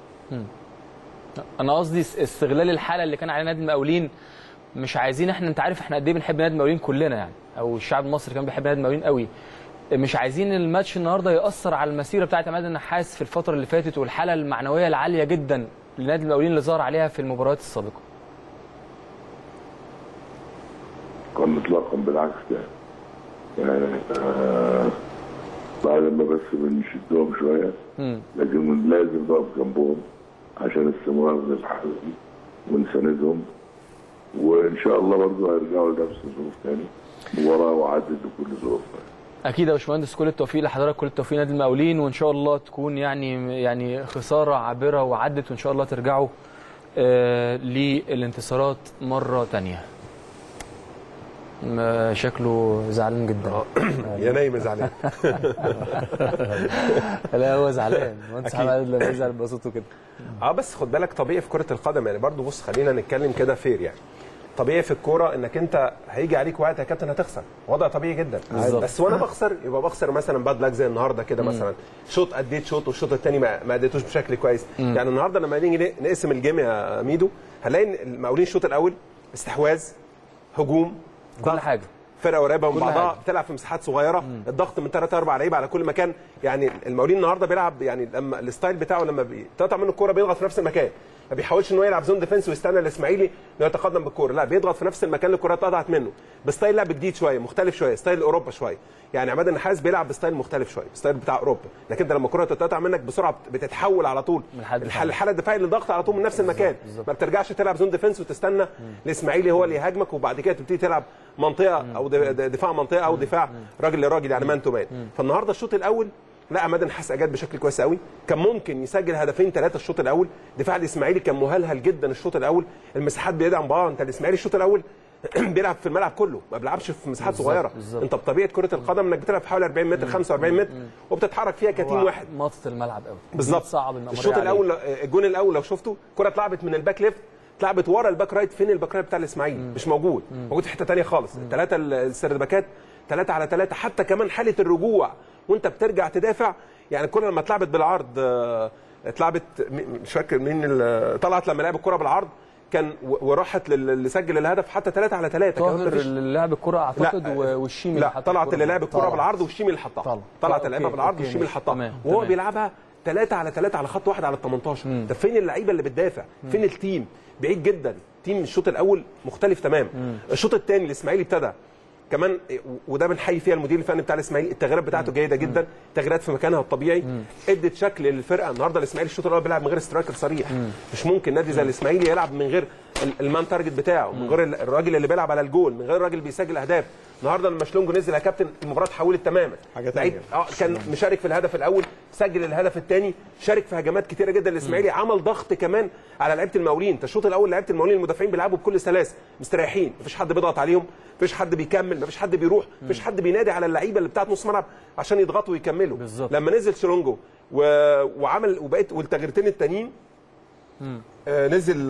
انا قصدي استغلال الحاله اللي كان على نادي المقاولين مش عايزين احنا انت عارف احنا قد ايه بنحب نادي المقاولين كلنا يعني او الشعب المصري كان بيحب نادي المقاولين قوي، مش عايزين الماتش النهارده ياثر على المسيره بتاعه عماد النحاس في الفتره اللي فاتت والحاله المعنويه العاليه جدا لنادي المقاولين اللي ظهر عليها في المباريات السابقه. كان اطلاقا بالعكس يعني بعد ما بس بنشدهم شويه لكن لازم نقف جنبهم عشان استمرار للحاله دي ونساندهم وان شاء الله برضه هيرجعوا لنفس الظروف تاني مباراه وعدت بكل ظروفها. اكيد يا باشمهندس كل التوفيق لحضرتك كل التوفيق نادي المقاولين وان شاء الله تكون يعني خساره عابره وعدت وان شاء الله ترجعوا للانتصارات مره ثانيه. شكله زعلان جدا. يا نايم زعلان. لا هو زعلان المهندس محمد لما يزعل بصوته كده. بس خد بالك طبيعي في كره القدم يعني برضو بص خلينا نتكلم كده فير يعني طبيعي في الكوره انك انت هيجي عليك وقت يا كابتن هتخسر وضع طبيعي جدا بس وانا بخسر يبقى بخسر مثلا باد لاك زي النهارده كده مثلا شوط اديت شوط والشوط الثاني ما اديتوش بشكل كويس يعني النهارده لما نيجي نقسم الجيم يا ميدو هنلاقي المقاولين الشوط الاول استحواذ هجوم كل حاجه فرقه قريبه من بعضها، بتلعب في مساحات صغيره، الضغط من 3 4 لعيبه على كل مكان. يعني المقاولين النهارده بيلعب يعني لما الستايل بتاعه لما بيتقطع منه الكوره بيضغط في نفس المكان، ما بيحاولش انه يلعب زون ديفنس ويستنى الاسماعيلي انه يتقدم بالكوره، لا بيضغط في نفس المكان اللي الكوره اتقطعت منه، بستايل لعب جديد شويه، مختلف شويه، ستايل اوروبا شويه. يعني عماد النحاس بيلعب بستايل مختلف شويه، ستايل بتاع اوروبا، لكن انت لما الكوره تتقطع منك بسرعه بتتحول على طول الحاله الدفاعيه للضغط على طول من نفس المكان، ما بترجعش تلعب زون ديفنس وتستنى الاسماعيلي هو اللي يهاجمك وبعد كده تبتدي تلعب منطقه او دفاع منطقه او دفاع راجل لراجل يعني مان تو مان. فالنهارده الشوط الاول لا عماد النحاس اجاد بشكل كويس قوي، كان ممكن يسجل هدفين 3 الشوط الاول، دفاع الاسماعيلي كان مهلهل جدا الشوط الاول، المساحات بيدعم بعض، انت الاسماعيلي الشوط الاول بيلعب في الملعب كله، ما بيلعبش في مساحات صغيره، انت بطبيعه كره القدم انك بتلعب في حوالي 40 متر 45 متر وبتتحرك فيها كتيم واحد، مطط الملعب قوي بالظبط. صعب الشوط الاول الجون الاول لو شفته كره اتلعبت من الباك ليفت، اتلعبت ورا الباك رايت، فين الباك رايت بتاع الاسماعيلي؟ مش موجود، موجود في حته ثانيه خالص، الثلاثه السردباكات 3 على 3، حتى كمان حاله الرجوع وانت بترجع تدافع، يعني الكره لما اتلعبت بالعرض اتلعبت مش فاكر مين طلعت لما لعب الكره بالعرض كان وراحت اللي سجل الهدف حتى 3 على 3 طاهر اللي لعب الكره اعتقد والشيمي لا طلعت اللي لعب الكره بالعرض والشيمي اللي حطها، طلعت اللعيبه بالعرض والشيمي اللي حطها وهو بيلعبها 3 على 3 على خط واحد على ال 18. طب فين اللعيبه اللي بتدافع؟ فين التيم؟ بعيد جدا، تيم الشوط الاول مختلف تمام. الشوط الثاني الاسماعيلي ابتدى كمان، وده بنحيي فيها المدير الفني بتاع الاسماعيلي، التغييرات بتاعته جيده جدا، تغييرات في مكانها الطبيعي، ادت شكل للفرقه. النهارده الاسماعيلي الشوط الاول بيلعب من غير سترايكر صريح، مش ممكن نادي زي الاسماعيلي يلعب من غير المان تارجت بتاعه، من غير الراجل اللي بيلعب على الجول، من غير الراجل اللي بيسجل اهداف. النهارده لما شلونجو نزل يا كابتن المباراه اتحولت تماما، لعيب كان مشارك في الهدف الاول، سجل الهدف الثاني، شارك في هجمات كتيره جدا. الاسماعيلي عمل ضغط كمان على لعيبه المقاولين. الشوط الاول لعيبه المقاولين المدافعين بيلعبوا بكل سلاسه مستريحين، مفيش حد بيضغط عليهم، مفيش حد بيكمل، مفيش حد بيروح، مفيش حد بينادي على اللعيبه اللي بتاعت نص ملعب عشان يضغطوا ويكملوا. لما نزل شلونجو وعمل وبقيت والتغييرتين التانيين نزل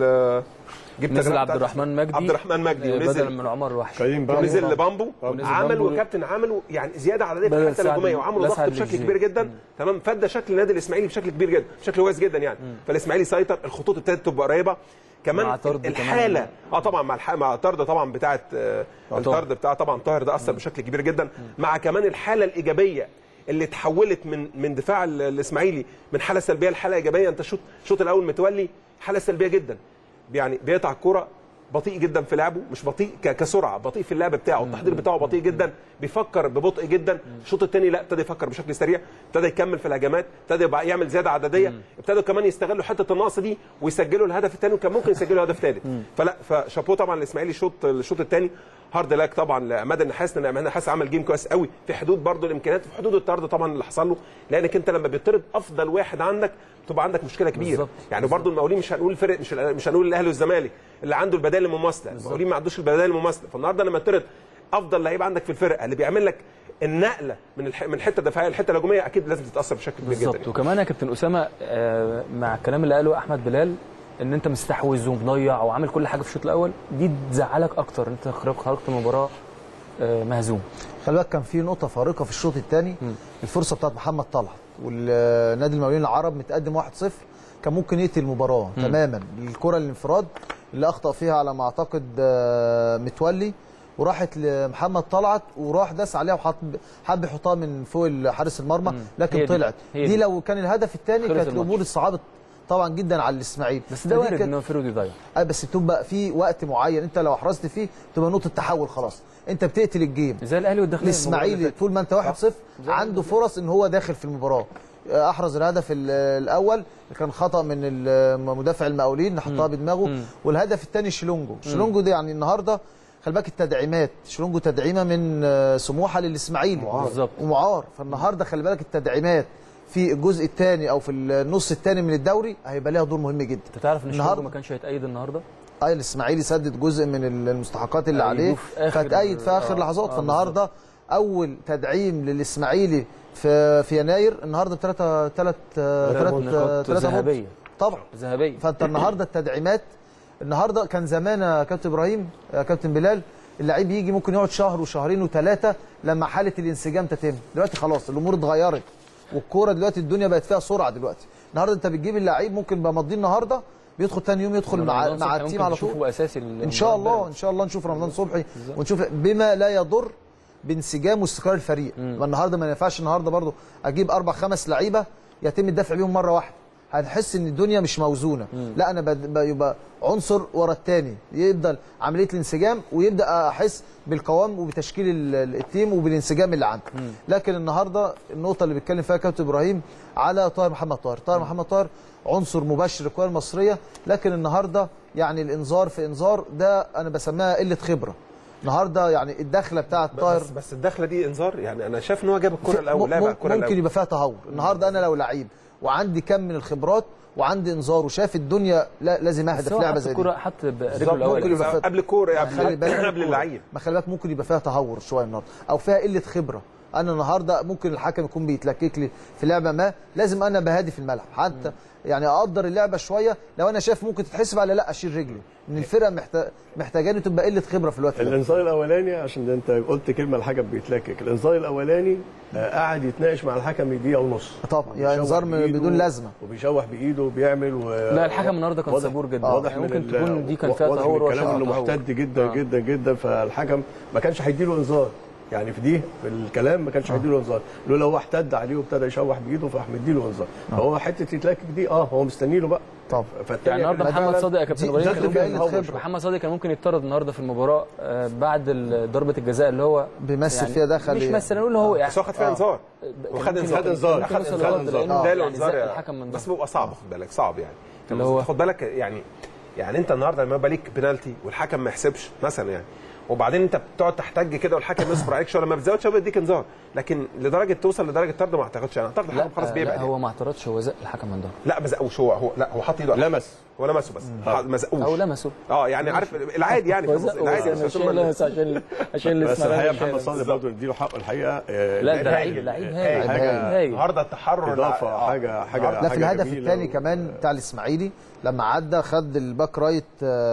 نزل عبد الرحمن مجدي بدل من عمر وحش، ونزل لبامبو، عملوا وكابتن عملوا يعني زياده عدديه في الحته الهجوميه، وعملوا ضغط بشكل كبير جدا تمام، فادى شكل النادي الاسماعيلي بشكل كبير جدا، بشكل كويس جدا يعني. فالاسماعيلي سيطر، الخطوط ابتدت تبقى قريبه كمان، الحاله طبعا مع الطرد طبعا بتاعه الطرد بتاع طبعا طاهر ده اثر بشكل كبير جدا، مع كمان الحاله الايجابيه اللي اتحولت من دفاع الاسماعيلي من حاله سلبيه لحاله ايجابيه. انت الشوط الاول متولي حاله سلبيه جدا، يعني بيقطع الكوره بطيء جدا في لعبه، مش بطيء كسرعه، بطيء في اللعب بتاعه، التحضير بتاعه بطيء جدا، بيفكر ببطء جدا. الشوط الثاني لا، ابتدى يفكر بشكل سريع، ابتدى يكمل في الهجمات، ابتدى يعمل زياده عدديه، ابتدوا كمان يستغلوا حته النقص دي ويسجلوا الهدف الثاني، وكان ممكن يسجلوا هدف ثالث. فلا فشابوه طبعا الاسماعيلي الشوط الثاني، هارد لاك طبعا لعماد النحاس، لان عماد النحاس عمل جيم كويس قوي في حدود برضه الامكانيات، في حدود الطرد طبعا اللي حصل له، لانك انت لما بيطرد افضل واحد عندك تبقى عندك مشكله كبيره. يعني برضه المقاولين مش هنقول الفرق، مش هنقول الاهلي والزمالك اللي عنده البدائل المماثله، المقاولين ما عندوش البدائل المماثله. فالنهارده لما تطرد افضل لعيب عندك في الفرقه اللي بيعمل لك النقله من الحته الدفاعيه للحته الهجوميه، اكيد لازم تتاثر بشكل كبير جدا. بالظبط. وكمان يا كابتن اسامه مع الكلام اللي قاله احمد بلال ان انت مستحوذ ومضيع وعامل كل حاجه في الشوط الاول، دي تزعلك اكتر، انت خرجت المباراه مهزوم. خلي بالك كان في نقطه فارقه في الشوط الثاني، الفرصه بتاعت محمد طلعت والنادي المقاولين العرب متقدم 1-0، كان ممكن يقتل المباراه تماما. الكره الانفراد اللي اخطا فيها على ما اعتقد متولي، وراحت لمحمد طلعت وراح داس عليها وحب يحطها من فوق حارس المرمى، لكن طلعت دي لو كان الهدف الثاني كانت الامور اتصعبت طبعا جدا على الاسماعيلي. بس ده وارد ان فرود يضيع، بس بتبقى في وقت معين انت لو احرزت فيه تبقى نقطه تحول، خلاص انت بتقتل الجيم. زي الاهلي والداخليه، الاسماعيلي طول ما انت 1-0 عنده فرص ان هو داخل في المباراه. احرز الهدف الاول كان خطا من مدافع المقاولين، حطها بدماغه، والهدف الثاني شلونجو ده يعني النهارده خلي بالك التدعيمات، شلونجو تدعيمه من سموحه للاسماعيلي بالظبط ومعار، فالنهارده خلي بالك التدعيمات في الجزء الثاني او في النص الثاني من الدوري هيبقى ليها دور مهم جدا. انت تعرف ان شلونجو ما كانش هيتأيد النهارده؟ الاسماعيلي سدد جزء من المستحقات اللي عليه فتأيد في اخر لحظات. فالنهارده اول تدعيم للاسماعيلي في يناير، النهارده ثلاثة ذهبيه طبعا ذهبيه. فانت النهارده التدعيمات، النهارده كان زمان يا كابتن ابراهيم يا كابتن بلال اللعيب يجي ممكن يقعد شهر وشهرين وثلاثه لما حاله الانسجام تتم. دلوقتي خلاص الامور اتغيرت، والكوره دلوقتي الدنيا بقت فيها سرعه. دلوقتي النهارده انت بتجيب اللعيب ممكن بمضيه النهارده بيدخل ثاني يوم يدخل مع التيم على طول. اساسي ان شاء الله نشوف رمضان صبحي ونشوف بما لا يضر بانسجام واستقرار الفريق. النهارده ما ينفعش النهارده برضو اجيب 4 5 لعيبه يتم الدفع بيهم مره واحده، هتحس ان الدنيا مش موزونه. لا انا يبقى عنصر ورا الثاني، يفضل عمليه الانسجام ويبدا احس بالقوام وبتشكيل التيم وبالانسجام اللي عندي. لكن النهارده النقطه اللي بيتكلم فيها كابتن ابراهيم على طاهر محمد طاهر، طاهر محمد طاهر عنصر مبشر الكره المصريه، لكن النهارده يعني الانذار في انذار ده انا بسميها قله خبره. النهارده يعني الدخله بتاعه طاهر بس الدخله دي انذار، يعني انا شايف ان هو جاب الكره الاول، لعب على الكره الاول، ممكن يبقى فيها تهور. النهارده انا لو لعيب وعندي كم من الخبرات وعندي انذار وشاف الدنيا لا لازم اهدف لعبه زي دي. الكره حط برجله الاول قبل الكوره، قبل اللعيب. ما خلي بالك ممكن يبقى فيها تهور شويه النهارده او فيها قله خبره. انا النهارده ممكن الحكم يكون بيتلكك لي في لعبه ما، لازم انا بهادي في الملعب حتى يعني اقدر اللعبه شويه، لو انا شايف ممكن تتحسب على لا اشيل رجلي، ان الفرقه محتاجاني تبقى قله خبره في الوقت ده. الانذار الاولاني عشان انت قلت كلمه الحكم بيتلكك، الانذار الاولاني قاعد يتناقش مع الحكم دقيقه ونص طبعا، يا انذار بدون لازمه وبيشوح بايده وبيعمل لا الحكم النهارده كان صبور جدا، واضح ممكن تكون دي كان فيها تهور والكلام انه محتد جدا جدا جدا، فالحكم ما كانش هيديله انذار. يعني في الكلام ما كانش هيديله انذار، لولا هو احتد عليه وابتدى يشوح بايده فراح مديله انذار. فهو حته يتلكك دي هو مستني له بقى. طب يعني النهارده محمد صادق يا كابتن ابراهيم، محمد صادق كان ممكن يطرد النهارده في المباراه بعد ضربه الجزاء اللي هو بيمثل يعني فيها دخل، مش مثلا نقول هو يعني بس هو خد فيها انذار، وخد انذار اداله انذار، بس بيبقى صعب، خد بالك صعب يعني اللي هو خد بالك يعني انت النهارده لما يبقى ليك بنالتي والحكم ما يحسبش مثلا يعني، وبعدين انت بتقعد تحتج كده والحكم يصبر عليك شويه، لما بتزودش بيديك انذار، لكن لدرجه توصل لدرجه طرد ما اعتقدش. انا اعتقد الحكم خلاص بيبعد. لا هو ما اعترضش، هو زق الحكم من ظهره. لا ما زقوش، هو لا هو حط ايده هو لمسه بس ما زقوش او لمسه يعني عارف العادي يعني العادي عشان بس الحقيقه محمد صادق برضه نديله حقه الحقيقه. لا ده لعيب هايل النهارده التحرر اضافه حاجه لا في الهدف الثاني كمان بتاع الاسماعيلي لما عدى خد الباك رايت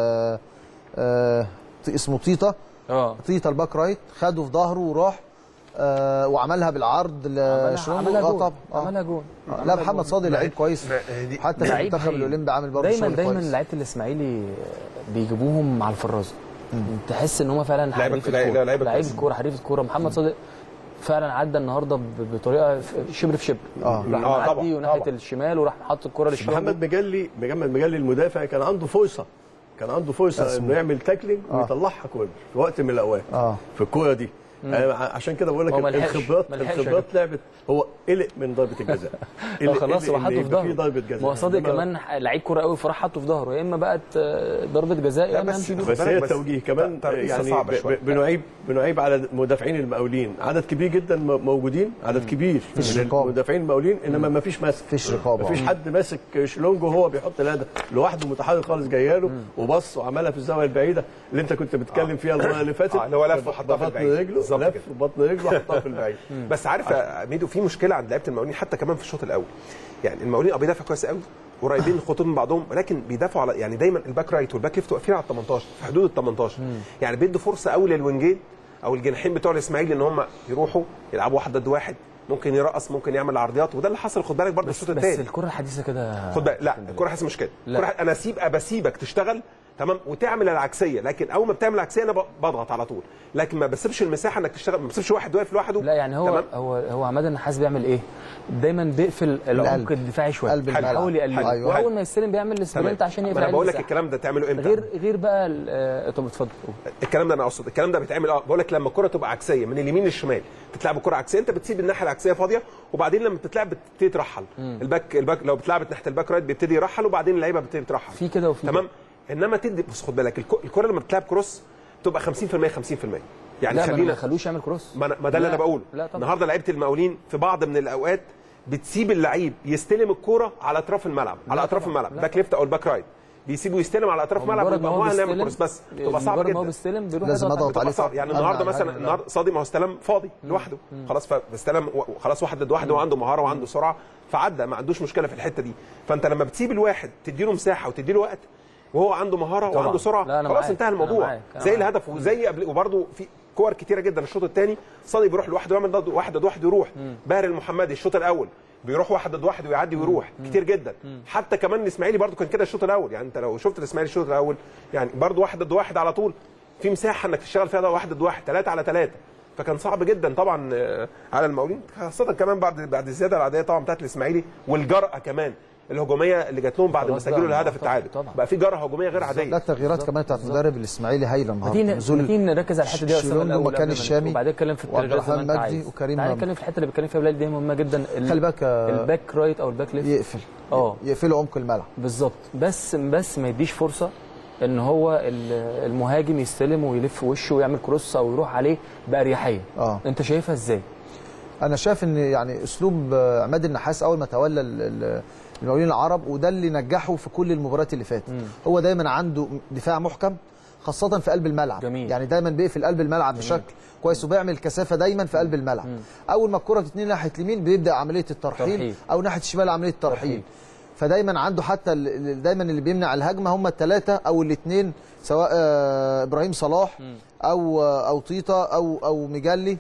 اسمه طيطه طيطه الباك رايت، خده في ظهره وراح وعملها بالعرض لشرونجو. عملها جون. لا محمد صادق لعيب كويس، حتى في المنتخب الاولمبي عامل برضه شغل كويس. دايما لعيبه الاسماعيلي بيجيبوهم مع الفرازه، تحس ان هم فعلا لعيب الكوره حريف الكوره. محمد صادق فعلا عدى النهارده بطريقه شبر في شبر، راح معدي وناحيه الشمال وراح حط الكوره للشمال. محمد مجلي المدافع كان عنده فرصه انه يعمل تاكلينج ويطلعها كوره في وقت من الاوقات في الكوره دي. عشان كده بقول لك الخبرات لعبت، هو قلق من ضربه الجزاء. خلاص هو حطه في ظهره. ما هو صادق كمان لعيب كوره قوي، فراح حطه في ظهره، يا اما بقت ضربه جزاء يا اما همشي. بس هي التوجيه كمان يعني بنعيب على مدافعين المقاولين، عدد كبير جدا موجودين، عدد كبير من المدافعين المقاولين، انما ما فيش ماسك، فيش رقابه، ما فيش حد ماسك شلونجو، هو بيحط الهدف لوحده متحرك خالص، جاياله وبص وعملها في الزاويه البعيده اللي انت كنت بتتكلم فيها المره اللي فاتت، اللي هو لف وحطها في البعيد، لف بطن رجله وحطها في البعيد. بس عارف يا ميدو في مشكله عند لعيبه المقاولين حتى كمان في الشوط الاول، يعني المقاولين بيدافعوا كويس قوي قريبين الخطوط من بعضهم، ولكن بيدافعوا على يعني دايما الباك رايت والباك ليفت واقفين على ال 18 في حدود ال 18 يعني بيدوا فرصه قوي للوينجين او الجناحين بتوع الاسماعيلي ان هم يروحوا يلعبوا واحد ضد واحد، ممكن يرقص، ممكن يعمل عرضيات، وده اللي حصل. خد بالك برضه الشوط الثاني، بس الكره الحديثه كده خد بالك، لا الكره الحديثه مش كده، انا بسيبك تشتغل تمام وتعمل العكسيه، لكن اول ما بتعمل العكسيه انا بضغط على طول، لكن ما بسيبش المساحه انك تشتغل، ما بسيبش واحد واقف لوحده. لا يعني هو عماد النحاس بيعمل ايه؟ دايما بيقفل العمق الدفاعي شويه، بيحاول يقلله، واول ما يستلم بيعمل السبرنت عشان يقفل. انا بقول لك الكلام ده تعمله امتى؟ غير بقى طب اتفضل. الكلام ده انا اقصد الكلام ده بيتعمل بقول لك لما الكره تبقى عكسيه من اليمين للشمال، تتلعب الكره عكسيه، انت بتسيب الناحيه العكسيه فاضيه، وبعدين لما بتتلعب بتبتدي ترحل الباك لو بتلعبت ناحيه الباك رايت بيبتدي يرحل، وبعدين اللعيبه بتبتدي ترحل في كده وفي تمام. انما تدي بس خد بالك الكره لما بتلعب كروس تبقى 50% 50%، يعني خلينا ما خلوش يعمل كروس، ما ده اللي انا بقوله. النهارده لعيبه المقاولين في بعض من الاوقات بتسيب اللعيب يستلم الكوره على اطراف الملعب، على اطراف الملعب، باك ليفت او الباك رايت بيسيبه يستلم على اطراف الملعب، ويبقى هو هنعمل كروس بس تبقى صعب جدا. هو بيستلم بيروح لازم اضغط عليه يعني النهارده مثلا النهارده صادق ما هو استلم فاضي لوحده خلاص، فاستلم خلاص واحد ضد واحد وعنده مهاره وعنده سرعه فعدى، ما عندوش مشكله في الحته دي. فانت لما بتسيب الواحد تدي له مساحه وتدي له وقت وهو عنده مهاره وعنده سرعه خلاص انتهى الموضوع، زي الهدف وزي قبل. وبرده في كور كتيره جدا الشوط الثاني صادق بيروح لوحده ويعمل ضد واحد ضد واحد يروح. باهر المحمدي الشوط الاول بيروح واحد ضد واحد ويعدي ويروح كتير جدا. حتى كمان الاسماعيلي برده كان كده الشوط الاول، يعني انت لو شفت الاسماعيلي الشوط الاول يعني برده واحد ضد واحد على طول، في مساحه انك تشتغل فيها واحد ضد واحد 3 على 3 فكان صعب جدا طبعا على المقاولين، خاصه كمان بعد الزياده العاديه طبعا بتاعت الاسماعيلي والجرأه كمان الهجوميه اللي جات لهم بعد ما سجلوا الهدف التعادل. بقى في جرأه هجوميه غير عاديه. لا التغييرات كمان بتاعت مدرب الاسماعيلي هايله النهارده. نزول نركز على الحته دي شيلونجو مكان الشامي، وبعدين نتكلم في التغييرات زي ما انت عايز. تعالى نتكلم في الحته اللي بيتكلم فيها بلال دي مهمه جدا. خلي بالك الباك رايت او الباك ليفت يقفلوا عمق الملعب بالظبط، بس ما يديش فرصه ان هو المهاجم يستلم ويلف وشه ويعمل كروس او يروح عليه باريحيه. انت شايفها ازاي؟ انا شايف ان يعني اسلوب عماد النحاس اول ما تولى المقاولين العرب، وده اللي نجحه في كل المباريات اللي فاتت. هو دايما عنده دفاع محكم خاصه في قلب الملعب. جميل. يعني دايما بيقفل قلب الملعب بشكل كويس، وبيعمل كثافه دايما في قلب الملعب. اول ما الكره تتنقل ناحيه اليمين بيبدا عمليه الترحيل او ناحيه الشمال عمليه الترحيل. فدايما عنده حتى دايما اللي بيمنع الهجمه هم الثلاثه او الاثنين، سواء ابراهيم صلاح او طيطه او مجلي.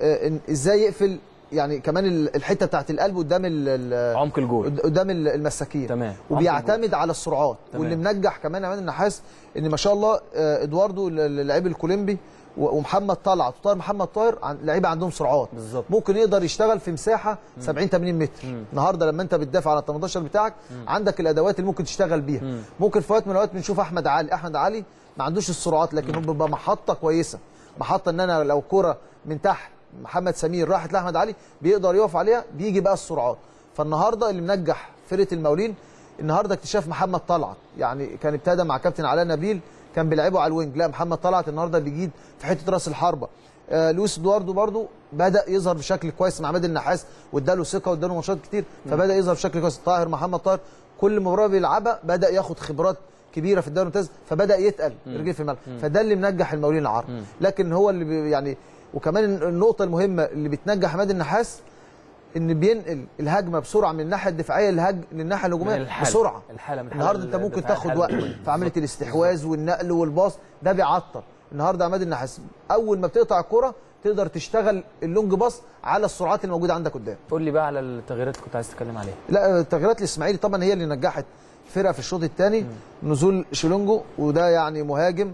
ازاي يقفل يعني كمان الحته بتاعت القلب قدام عمق الجول قدام المساكين. تمام. وبيعتمد على السرعات. واللي منجح كمان عماد النحاس ان ما شاء الله ادواردو اللاعب الكولومبي ومحمد طلعت وطاهر محمد طاهر لعيبه عندهم سرعات بالزبط. ممكن يقدر يشتغل في مساحه 70 80 متر. النهارده لما انت بتدافع على ال 18 بتاعك عندك الادوات اللي ممكن تشتغل بيها. ممكن في وقت من الاوقات بنشوف احمد علي ما عندوش السرعات، لكن هو بيبقى محطه كويسه، محطه ان انا لو كره من تحت محمد سمير راحت لاحمد علي بيقدر يقف عليها، بيجي بقى السرعات. فالنهارده اللي منجح فرقه المقاولين النهارده اكتشاف محمد طلعت. يعني كان ابتدى مع كابتن علاء نبيل كان بيلعبه على الوينج، لا محمد طلعت النهارده بيجيد في حته راس الحربه. لويس ادواردو برضو بدا يظهر بشكل كويس مع عماد النحاس، واداله ثقه واداله ماتشات كتير، فبدا يظهر بشكل كويس. محمد طاهر كل مباراه بيلعبها بدا ياخد خبرات كبيره في الدوري الممتاز، فبدا يتقل رجليه في الملعب، فده اللي منجح المقاولين العرب. لكن هو اللي يعني وكمان النقطه المهمه اللي بتنجح عماد النحاس ان بينقل الهجمه بسرعه من الناحيه الدفاعيه للناحيه الهجوميه بسرعه. النهارده انت ممكن تاخد وقت في عمليه الاستحواذ والنقل والباص، ده بيعطل. النهارده عماد النحاس اول ما بتقطع الكره تقدر تشتغل اللونج باص على السرعات الموجوده عندك قدام. قول لي بقى على التغييرات اللي كنت عايز تتكلم عليها. لا التغييرات الاسماعيلي طبعا هي اللي نجحت الفرقه في الشوط الثاني. نزول شيلونجو وده يعني مهاجم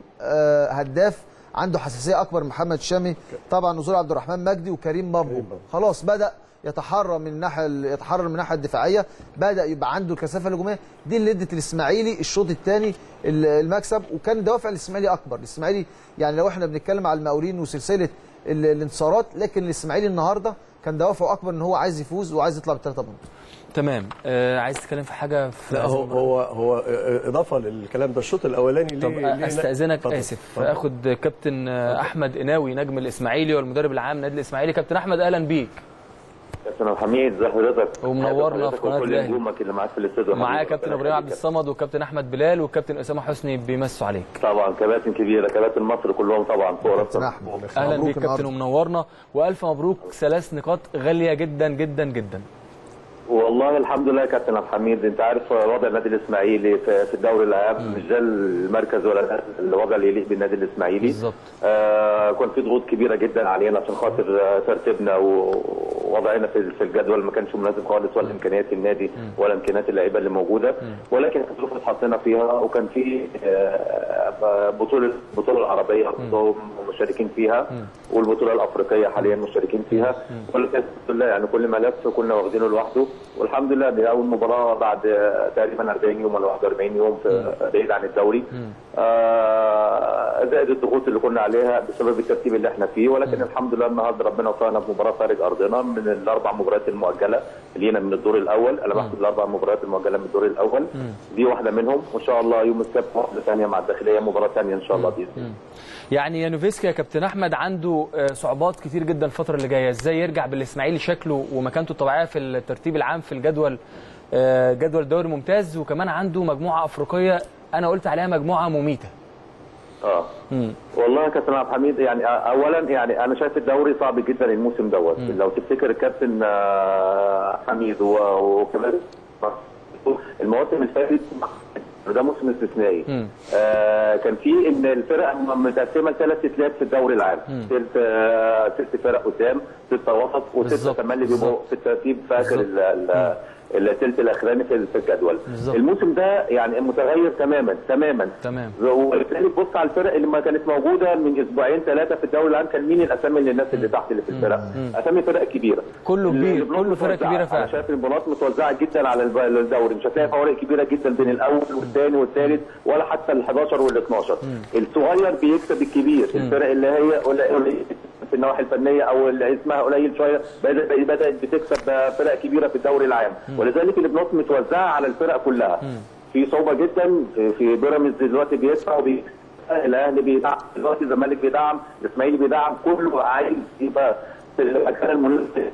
هداف عنده حساسيه اكبر من محمد الشامي. طبعا نزول عبد الرحمن مجدي وكريم بابو خلاص بدا يتحرر من الناحيه الدفاعيه، بدا يبقى عنده الكثافه الهجوميه. دي اللي ادت الاسماعيلي الشوط الثاني المكسب، وكان دوافع الاسماعيلي اكبر. الاسماعيلي يعني لو احنا بنتكلم على المقاولين وسلسله الانتصارات، لكن الاسماعيلي النهارده كان دوافعه اكبر ان هو عايز يفوز وعايز يطلع بالثلاثه بونت. تمام. عايز تتكلم في حاجه في لا هو اضافه للكلام ده الشوط الاولاني. طب استاذنك اسف اخد كابتن احمد قناوي نجم الاسماعيلي والمدرب العام نادي الاسماعيلي. كابتن احمد اهلا بيك. كابتن عبد الحميد ازي حضرتك؟ ومنورنا في قناه الاهلي. كل نجومك اللي معاك في الاستوديو. معايا كابتن ابراهيم عبد الصمد وكابتن احمد بلال وكابتن اسامه حسني بيمسوا عليك. طبعا كباتن كبيره، كباتن مصر كلهم طبعا فوق. اهلا بيك كابتن ومنورنا والف مبروك. 3 نقاط غاليه جدا جدا جدا. والله الحمد لله يا كابتن عبد الحميد، انت عارف وضع النادي الاسماعيلي في الدوري العام مش ده المركز ولا الوضع اللي يليق بالنادي الاسماعيلي بالظبط. كان في ضغوط كبيره جدا علينا عشان خاطر ترتيبنا ووضعنا في الجدول ما كانش مناسب خالص، ولا امكانيات النادي ولا امكانيات اللعيبه اللي موجوده، ولكن الظروف اللي اتحطينا فيها وكان في بطوله العربيه مشاركين فيها والبطوله الافريقيه حاليا مشاركين فيها، ولكن الحمد لله يعني كل ملف كنا واخدينه لوحده، والحمد لله دي اول مباراه بعد تقريبا 40 يوم ولا 41 يوم بعيد عن الدوري، زائد الضغوط اللي كنا عليها بسبب الترتيب اللي احنا فيه، ولكن الحمد لله النهارده ربنا وفقنا بمباراه خارج ارضنا من الاربع مباريات المؤجله لينا من الدور الاول. انا بحسب الاربع مباريات المؤجله من الدور الاول دي واحده منهم، وان شاء الله يوم السبت واحده ثانيه مع الداخليه مباراه ثانيه ان شاء الله باذن الله. يعني يانوفسكي يا كابتن احمد عنده صعوبات كتير جدا الفتره اللي جايه، ازاي يرجع بالاسماعيلي شكله ومكانته الطبيعيه في الترتيب العام في الجدول جدول الدوري الممتاز، وكمان عنده مجموعه افريقيه انا قلت عليها مجموعه مميته. والله يا كابتن عبد الحميد يعني اولا يعني انا شايف الدوري صعب جدا الموسم دوت. لو تفتكر الكابتن حميد وكمان المواسم اللي فاتت ده موسم استثنائي. كان في ان الفرق متقسمه ل3 تلات في الدوري العام، 6 فرق قدام، 6 وسط و6 كمان اللي بيبقوا في الترتيب في اخر الثلث الاخراني في الجدول. الموسم ده يعني متغير تماما. وبالتالي تبص على الفرق اللي ما كانت موجوده من اسبوعين 3 في الدوري العام، كان مين الاسامي اللي الناس اللي تحت اللي في الفرق؟ اسامي فرق كبيره، كله كبير، كله فرق كبيره فعلا. انا شايف البطولات متوزعه جدا على الدوري، مش هتلاقي فوارق كبيره جدا بين الاول والثاني والثالث ولا حتى ال 11 وال 12. الصغير بيكسب الكبير، الفرق اللي هي في النواحي الفنيه او اللي اسمها قليل شويه بدات بتكسب فرق كبيره في الدوري العام، ولذلك البطولات متوزعه على الفرق كلها. في صعوبه جدا في بيراميدز دلوقتي بيدفع الاهلي بيدعم دلوقتي، الزمالك بيدعم، الاسماعيلي بيدعم، كله عايز يبقى في المكان المناسب،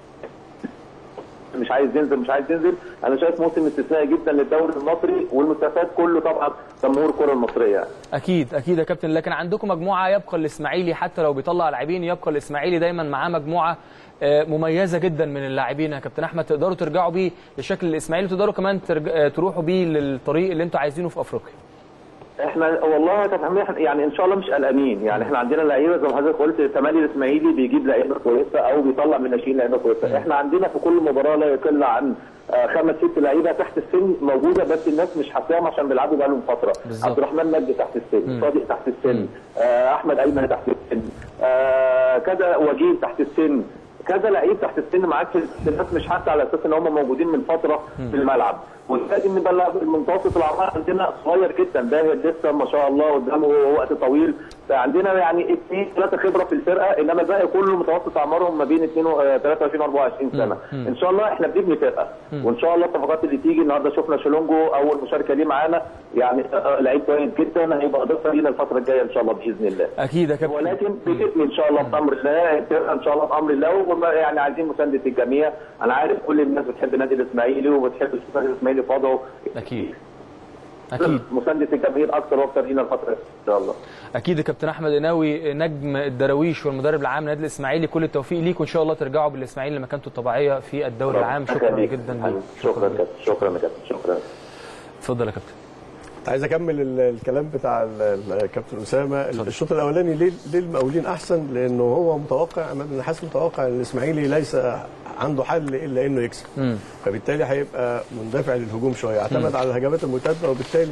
مش عايز ينزل. انا شايف موسم استثنائي جدا للدوري المصري، والمستفاد كله طبعا جمهور الكره المصريه. اكيد يا كابتن، لكن عندكم مجموعه يبقى الاسماعيلي حتى لو بيطلع لاعبين، يبقى الاسماعيلي دايما معاه مجموعه مميزه جدا من اللاعبين يا كابتن احمد، تقدروا ترجعوا بيه لشكل الاسماعيلي، وتقدروا كمان تروحوا بيه للطريق اللي انتوا عايزينه في افريقيا. احنا والله يا كابتن يعني ان شاء الله مش قلقانين، يعني احنا عندنا لعيبه زي ما حضرتك قلت، تملي الاسماعيلي بيجيب لعيبه كويسه او بيطلع من ناشئين لعيبه كويسه. احنا عندنا في كل مباراه لا يقل عن 5-6 لعيبه تحت السن موجوده، بس الناس مش حاساهم عشان بيلعبوا بقالهم فتره. عبد الرحمن مجدي تحت السن، صادق تحت السن، احمد ايمن تحت السن، كذا وجيه تحت السن، كذا لعيب تحت السن معاك في الناس مش حتى على اساس ان هم موجودين من فتره في الملعب. ولازم نبقى المنتصف الاعمار عندنا صغير جدا، ده لسه ما شاء الله قدامه وقت طويل، فعندنا يعني 2-3 خبره في الفرقه، انما الباقي كله متوسط اعمارهم ما بين 23 و24 سنه. ان شاء الله احنا بنبني فرقه، وان شاء الله الصفقات اللي تيجي النهارده شفنا شيلونجو اول مشاركه ليه معانا، يعني لعيب كويس جدا، هيبقى اضافه لينا الفتره الجايه ان شاء الله باذن الله. اكيد يا كابتن، ولكن بتبني ان شاء الله بامر الله الفرقه ان شاء الله بامر الله، يعني عايزين مسانده الجميع. انا عارف كل الناس بتحب النادي الاسماعيلي وبتحب النادي الاسماعيلي في وضعه. اكيد مسانده الجماهير اكثر واكثر لينا الفتره ان شاء الله. اكيد يا كابتن احمد قناوي نجم الدراويش والمدرب العام للنادي الاسماعيلي، كل التوفيق ليك، وان شاء الله ترجعوا بالاسماعيلي لمكانته الطبيعيه في الدوري العام. شكرا جدا ليك. شكرا يا كابتن. شكرا. اتفضل يا كابتن. عايز اكمل الكلام بتاع الكابتن اسامه. الشوط الاولاني ليه المقاولين احسن؟ لانه هو متوقع، عماد النحاس متوقع ان الاسماعيلي ليس عنده حل الا انه يكسب، فبالتالي هيبقى مندفع للهجوم شويه، اعتمد على الهجمات المرتده، وبالتالي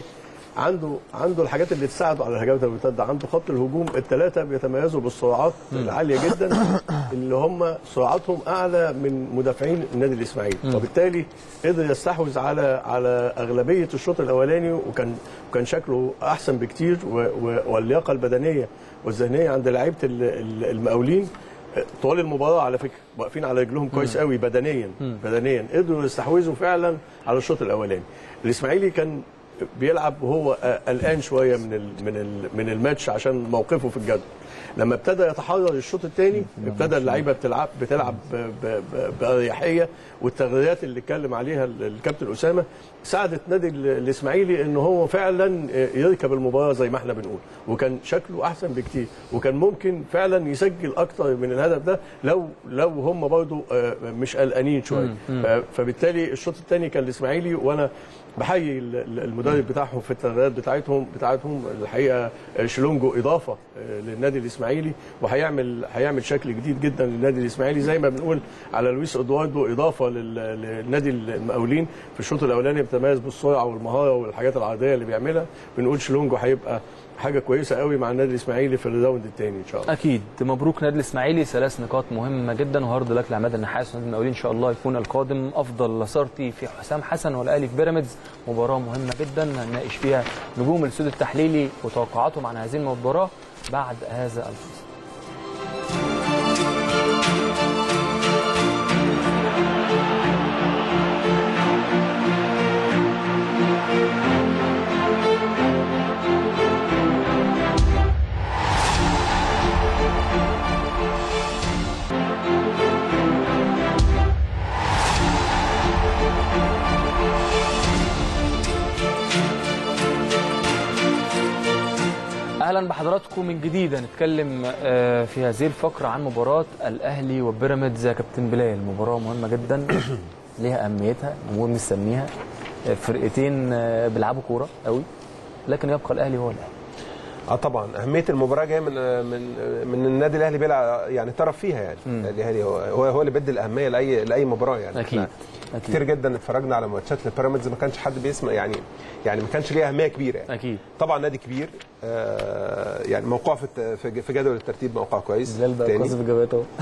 عنده الحاجات اللي تساعده على الهجمات المرتده. عنده خط الهجوم الثلاثه بيتميزوا بالسرعات العاليه جدا، اللي هم سرعتهم اعلى من مدافعين النادي الاسماعيلي، وبالتالي قدر يستحوذ على اغلبيه الشوط الاولاني، وكان شكله احسن بكتير، واللياقه البدنيه والذهنيه عند لعيبه المقاولين طوال المباراه على فكره واقفين على رجلهم كويس قوي بدنيا قدروا يستحوذوا فعلا على الشوط الاولاني. الاسماعيلي كان بيلعب وهو قلقان شويه من الماتش عشان موقفه في الجدول. لما ابتدى يتحرر الشوط الثاني ابتدى اللعيبه بتلعب باريحيه، والتغييرات اللي اتكلم عليها الكابتن اسامه ساعدت نادي الاسماعيلي ان هو فعلا يركب المباراه زي ما احنا بنقول، وكان شكله احسن بكتير، وكان ممكن فعلا يسجل اكتر من الهدف ده لو هم برضو مش قلقانين شويه. فبالتالي الشوط الثاني كان الاسماعيلي، وانا بحيي المدرب بتاعهم في التغييرات بتاعتهم الحقيقه. شيلونجو اضافه للنادي الاسماعيلي، وهيعمل شكل جديد جدا للنادي الاسماعيلي، زي ما بنقول على لويس ادواردو اضافه للنادي المقاولين. في الشوط الاولاني بيتميز بالسرعه والمهاره والحاجات العاديه اللي بيعملها، بنقول شيلونجو هيبقى حاجه كويسه قوي مع النادي الاسماعيلي في الراوند الثاني ان شاء الله. اكيد. مبروك نادي الاسماعيلي، 3 نقاط مهمه جدا، وهارد لك لعماد النحاس ونادي المقاولين. ان شاء الله يكون القادم افضل. لاسارتي في حسام حسن والاهلي في بيراميدز، مباراه مهمه جدا هنناقش فيها نجوم الاستوديو التحليلي وتوقعاتهم عن هذه المباراه بعد هذا الفصل. اهلا بحضراتكم من جديد. هنتكلم في هذه الفقره عن مباراه الاهلي وبيراميدز. يا كابتن بلال، مباراه مهمه جدا ليها اهميتها، الجمهور مستنيها، فرقتين بيلعبوا كوره قوي، لكن يبقى الاهلي هو الاهلي. طبعا اهميه المباراه جايه من النادي الاهلي بيلعب، يعني طرف فيها، يعني الاهلي هو اللي بيدي الاهميه لاي مباراه، يعني اكيد. كتير جدا اتفرجنا على ماتشات لبيراميدز ما كانش حد بيسمع يعني ما كانش ليها اهميه كبيره يعني. اكيد طبعا نادي كبير يعني موقعه في جدول الترتيب موقعه كويس. زلال بقى قاصف اجابات اهو.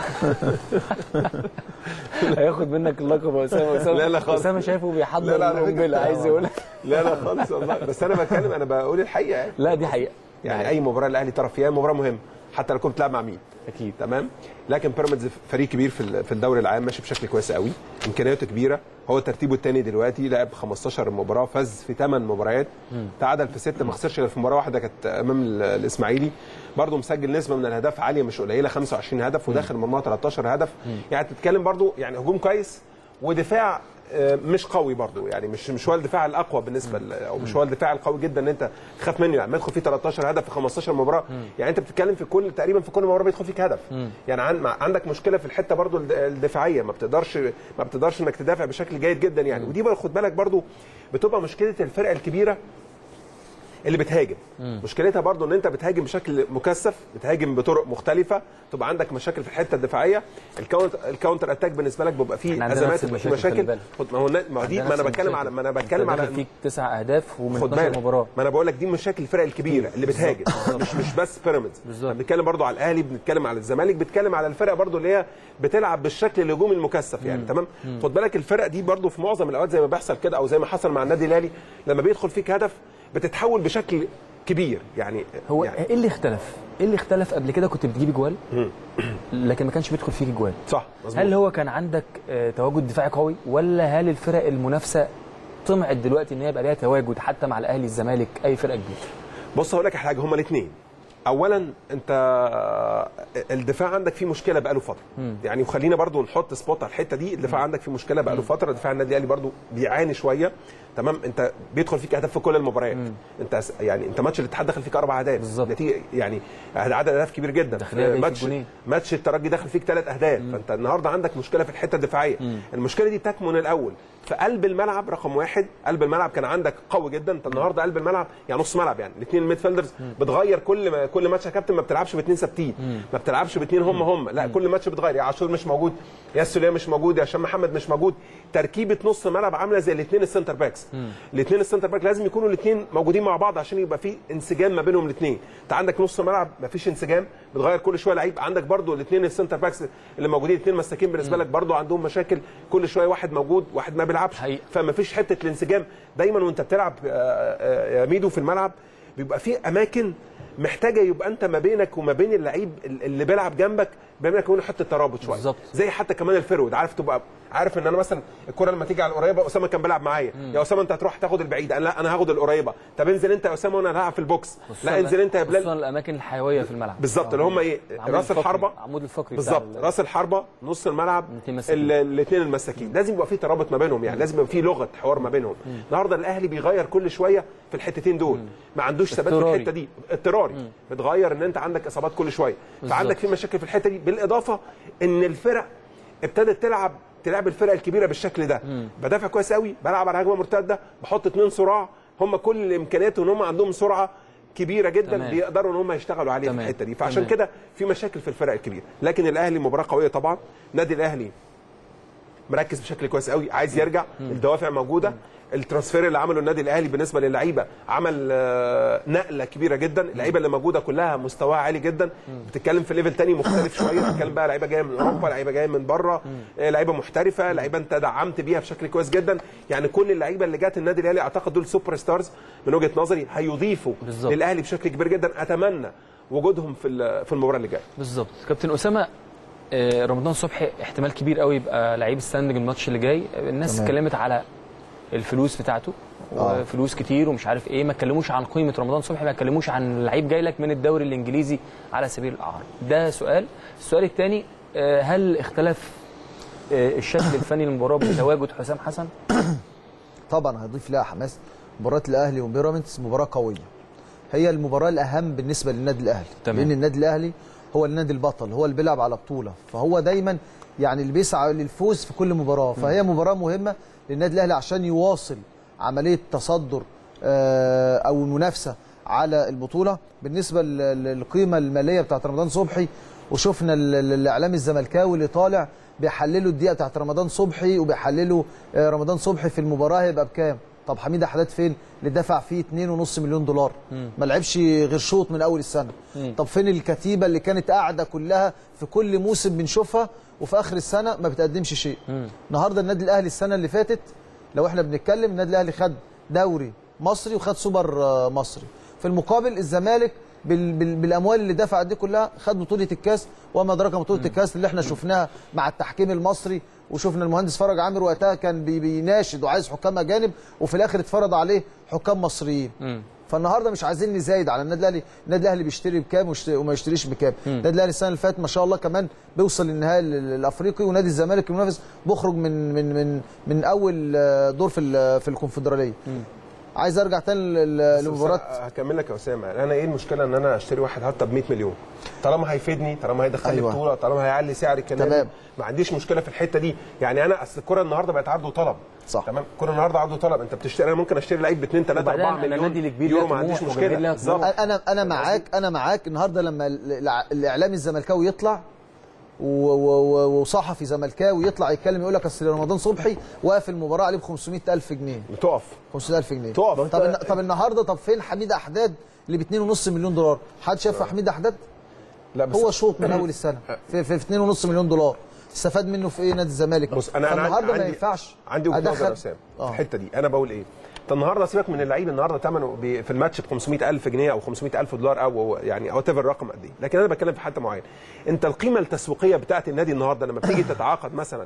هياخد منك اللقب يا اسامه. لا خالص، اسامه شايفه بيحضر القنبله عايز يقول. لا خالص والله، بس انا بتكلم، انا بقول الحقيقه يعني. لا دي حقيقه يعني اي مباراه الاهلي طرف فيها مباراه مهمه حتى لو كنت بتلعب مع مين. اكيد تمام. لكن بيراميدز فريق كبير في الدوري العام، ماشي بشكل كويس قوي، امكانياته كبيره، هو ترتيبه الثاني دلوقتي، لعب 15 مباراه، فاز في 8 مباريات، تعادل في 6، ما خسرش غير في مباراه واحده كانت امام الاسماعيلي. برضه مسجل نسبه من الاهداف عاليه مش قليله، 25 هدف، وداخل مرمى 13 هدف. يعني تتكلم برضه يعني هجوم كويس ودفاع مش قوي برضه، يعني مش هو الدفاع الاقوى بالنسبه او مش هو الدفاع القوي جدا ان انت تخاف منه. يعني ما يدخل فيه 13 هدف في 15 مباراه، يعني انت بتتكلم في تقريبا في كل مباراه بيدخل فيك هدف. يعني عندك مشكله في الحته برضه الدفاعيه، ما بتقدرش انك تدافع بشكل جيد جدا يعني. ودي بقى خد بالك برضه بتبقى مشكله الفرق الكبيره اللي بتهاجم. مشكلتها برضو ان انت بتهاجم بشكل مكثف، بتهاجم بطرق مختلفه، تبقى عندك مشاكل في الحته الدفاعيه. الكاونتر اتاك بالنسبه لك بيبقى فيه ازمات، بيبقى فيه مشاكل. ما انا بتكلم على فيك 9 اهداف ومن 12 مباراه. ما انا بقول لك دي مشاكل الفرق الكبيره اللي بتهاجم، مش بس بيراميدز. بنتكلم برضو على الاهلي، بنتكلم على الزمالك، بنتكلم على الفرق برضو اللي هي بتلعب بالشكل الهجومي المكثف يعني. تمام. خد بالك الفرق دي برضو في معظم الاوقات زي ما بيحصل كده او زي ما حصل مع النادي الاهلي، لما بيدخل فيك هدف بتتحول بشكل كبير يعني. هو يعني ايه اللي اختلف؟ ايه اللي اختلف؟ قبل كده كنت بتجيب جوال لكن ما كانش بيدخل فيك جوال. صح مظبوط. هل هو كان عندك تواجد دفاعي قوي، ولا هل الفرق المنافسه طمعت دلوقتي ان هي يبقى ليها تواجد حتى مع الاهلي الزمالك اي فرقه كبيره؟ بص هقول لك حاجه، هما الاثنين. اولا انت الدفاع عندك فيه مشكله بقاله فتره يعني، وخلينا برضو نحط سبوت على الحته دي. الدفاع عندك فيه مشكله بقاله فتره، دفاع النادي الاهلي برضو بيعاني شويه. تمام. انت بيدخل فيك اهداف في كل المباريات. انت ماتش الاتحاد دخل فيك 4 اهداف نتيجه يعني عدد اهداف كبير جدا. ماتش الترجي دخل فيك 3 اهداف. فانت النهارده عندك مشكله في الحته الدفاعيه. المشكله دي تكمن الاول في قلب الملعب. رقم 1 قلب الملعب كان عندك قوي جدا. انت النهارده قلب الملعب يعني نص ملعب، يعني الاثنين الميد فيلدرز بتغير كل ماتش يا كابتن. ما بتلعبش باثنين ثابتين، ما بتلعبش باثنين هم لا، كل ماتش بتغير. يا عاشور مش موجود، يا السوليه مش موجود، يا هشام محمد مش موجود. تركيبه نص ملعب عامله زي الاثنين السنتر باكس. الاثنين السنتر باك لازم يكونوا الاثنين موجودين مع بعض عشان يبقى في انسجام ما بينهم الاثنين. انت عندك نص ملعب ما فيش انسجام، بتغير كل شويه لعيب. عندك برضو الاثنين السنتر باكس اللي موجودين، الاثنين مساكين بالنسبه لك برضو عندهم مشاكل، كل شويه واحد موجود واحد ما بيلعبش، فما فيش حته الانسجام. دايما وانت بتلعب يا ميدو في الملعب بيبقى في اماكن محتاجه يبقى انت ما بينك وما بين اللعيب اللي بيلعب جنبك بينك وبينه حته ترابط شويه بالزبط. زي حتى كمان الفيرود، عارف تبقى عارف ان انا مثلا الكره لما تيجي على القريبه، اسامه كان بيلعب معايا، يا اسامه انت هتروح تاخد البعيده، لا انا هاخد القريبه، طب انزل انت يا اسامه وانا هلعب في البوكس، لا انزل انت يا بلال. خصوصا الاماكن الحيويه في الملعب بالظبط، اللي هم ايه، راس الحربه، العمود الفقري بالظبط، راس الحربه، نص الملعب، الاثنين المساكين، لازم يبقى في ترابط ما بينهم، يعني لازم يبقى في لغه حوار ما بينهم. النهارده الاهلي بيغير كل شويه في الحتتين دول، ما عندوش ثبات في الحته دي، اضطراري بتغير ان انت عندك اصابات كل شويه، فعندك في مشاكل في الحته دي، بالاضافه ان الفرق ابتدت تلعب الفرق الكبيره بالشكل ده. بدافع كويس قوي، بلعب على هجمه مرتده، بحط 2 صراع، هم كل امكانياتهم ان هم عندهم سرعه كبيره جدا. تمام. بيقدروا ان هم يشتغلوا عليها في الحته دي، فعشان كده في مشاكل في الفرق الكبيره. لكن الاهلي مباراه قويه طبعا، النادي الاهلي مركز بشكل كويس قوي، عايز يرجع، الدوافع موجوده. الترانسفير اللي عمله النادي الاهلي بالنسبه للعيبه عمل نقله كبيره جدا، اللعيبه اللي موجوده كلها مستواها عالي جدا، بتتكلم في ليفل تاني مختلف شويه، بتتكلم بقى لعيبه جايه من اوروبا، لعيبه جايه من بره، لعيبه محترفه، لعيبه انت دعمت بيها بشكل كويس جدا. يعني كل اللعيبه اللي جت النادي الاهلي اعتقد دول سوبر ستارز من وجهه نظري، هيضيفوا للاهلي بشكل كبير جدا. اتمنى وجودهم في المباراه اللي جايه. بالظبط. كابتن اسامه، رمضان صبحي احتمال كبير قوي يبقى لعيب ستاندنج الماتش اللي جاي. الناس اتكلمت على الفلوس بتاعته وفلوس كتير ومش عارف ايه، ما اتكلموش عن قيمه رمضان صبحي، ما اتكلموش عن لعيب جاي لك من الدوري الانجليزي على سبيل الاعاره. ده سؤال. السؤال الثاني، هل اختلف الشكل الفني للمباراه بتواجد حسام حسن؟ طبعا هيضيف لها حماس. مباراه الاهلي وبيراميدز مباراه قويه، هي المباراه الاهم بالنسبه للنادي الاهلي. تمام. لان النادي الاهلي هو النادي البطل، هو اللي بيلعب على بطوله، فهو دايما يعني اللي بيسعى للفوز في كل مباراه، فهي مباراه مهمه للنادي الاهلي عشان يواصل عمليه تصدر او المنافسه على البطوله. بالنسبه للقيمه الماليه بتاعت رمضان صبحي، وشفنا الاعلام الزملكاوي اللي طالع بيحللوا الدقيقه بتاعت رمضان صبحي، وبيحللوا رمضان صبحي في المباراه هيبقى بكام. طب حميد حداد فين اللي دفع فيه 2.5 مليون دولار؟ ما لعبش غير شوط من اول السنه. طب فين الكتيبه اللي كانت قاعده كلها في كل موسم بنشوفها وفي اخر السنه ما بتقدمش شيء؟ النهارده النادي الاهلي السنه اللي فاتت لو احنا بنتكلم النادي الاهلي خد دوري مصري وخد سوبر مصري، في المقابل الزمالك بالاموال اللي دفعت دي كلها خد بطوله الكاس وما ادراك بطوله الكاس اللي احنا شفناها مع التحكيم المصري، وشفنا المهندس فرج عامر وقتها كان بيناشد وعايز حكام اجانب وفي الاخر اتفرض عليه حكام مصريين. فالنهارده مش عايزين نزايد على النادي الاهلي، النادي الاهلي بيشتري بكام وما يشتريش بكام. النادي الاهلي السنه اللي فاتت ما شاء الله كمان بيوصل للنهائي الافريقي، ونادي الزمالك المنافس بيخرج من اول دور في الكونفدراليه. عايز ارجع تاني لمباراه. هكمل لك يا اسامه، انا ايه المشكله ان انا اشتري واحد حتى ب 100 مليون طالما هيفيدني، طالما هيدخلني أيوة. بطوله، طالما هيعلي سعري كمان، ما عنديش مشكله في الحته دي. يعني انا اصل الكره النهارده بقت عرض وطلب، صح تمام، الكره النهارده عرض وطلب، انت بتشتري، انا ممكن اشتري لعيب ب 2 3 4 مليون يورو، ما عنديش مشكله. انا معاك النهارده لما الاعلامي الزملكاوي يطلع وصحفي زملكاوي يطلع يتكلم يقول لك اصل رمضان صبحي واقف المباراه عليه ب 500,000 جنيه، تقف 500,000 جنيه تقف. طب النهارده طب فين حميد حداد اللي ب 2.5 مليون دولار؟ حد شاف حميد حداد؟ لا بس هو شوط من اول السنه في 2.5 مليون دولار، استفاد منه في ايه نادي الزمالك؟ بص انا النهارده ما ينفعش عندي وجهه نظر يا اسامه في الحته دي. انا بقول ايه؟ انت النهارده سيبك من اللعيب النهارده ثمنه في الماتش ب 500,000 جنيه او 500,000 دولار او يعني او تيفر رقم قد ايه، لكن انا بتكلم في حته معينه. انت القيمه التسويقيه بتاعه النادي النهارده لما بتيجي تتعاقد مثلا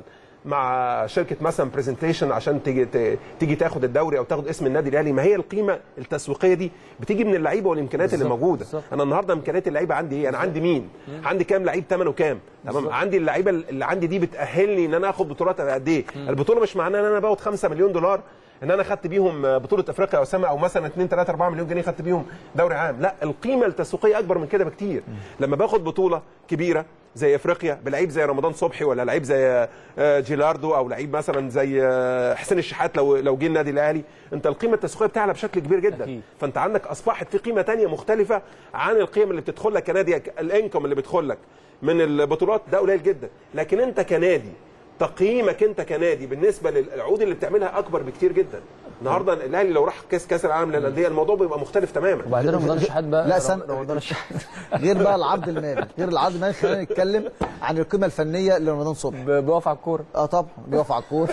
مع شركه مثلا برزنتيشن عشان تيجي تاخد الدوري او تاخد اسم النادي الاهلي، ما هي القيمه التسويقيه دي بتيجي من اللعيبه والامكانيات اللي موجوده. انا النهارده امكانيات اللعيبه عندي ايه؟ انا عندي مين؟ عندي كام لعيب ثمنه كام؟ تمام، عندي اللعيبه اللي عندي دي بتاهلني ان انا اخد بطولات قد ايه؟ البطوله مش معناها ان انا باخد 5 مليون دولار ان انا خدت بيهم بطوله افريقيا او مثلا 2 3 4 مليون جنيه خدت بيهم دوري عام. لا، القيمه التسويقيه اكبر من كده بكتير. لما باخد بطوله كبيره زي افريقيا بلعيب زي رمضان صبحي ولا لعيب زي جيلاردو او لعيب مثلا زي حسين الشحات لو جه النادي الاهلي، انت القيمه التسويقيه بتعلى بشكل كبير جدا أكيد. فانت عندك اصبحت في قيمه ثانيه مختلفه عن القيم اللي بتدخل لك كنادي. الانكم اللي بيدخل لك من البطولات ده قليل جدا، لكن انت كنادي تقييمك انت كنادي بالنسبه للعقود اللي بتعملها اكبر بكتير جدا. النهارده الاهلي لو راح كاس العالم للانديه الموضوع بيبقى مختلف تماما. وبعدين رمضان الشحات بقى لا رمضان الشحات غير بقى العرض المالي، خلينا نتكلم عن القيمه الفنيه لرمضان صبحي. بيقف على الكوره. طبعا بيقف على الكوره.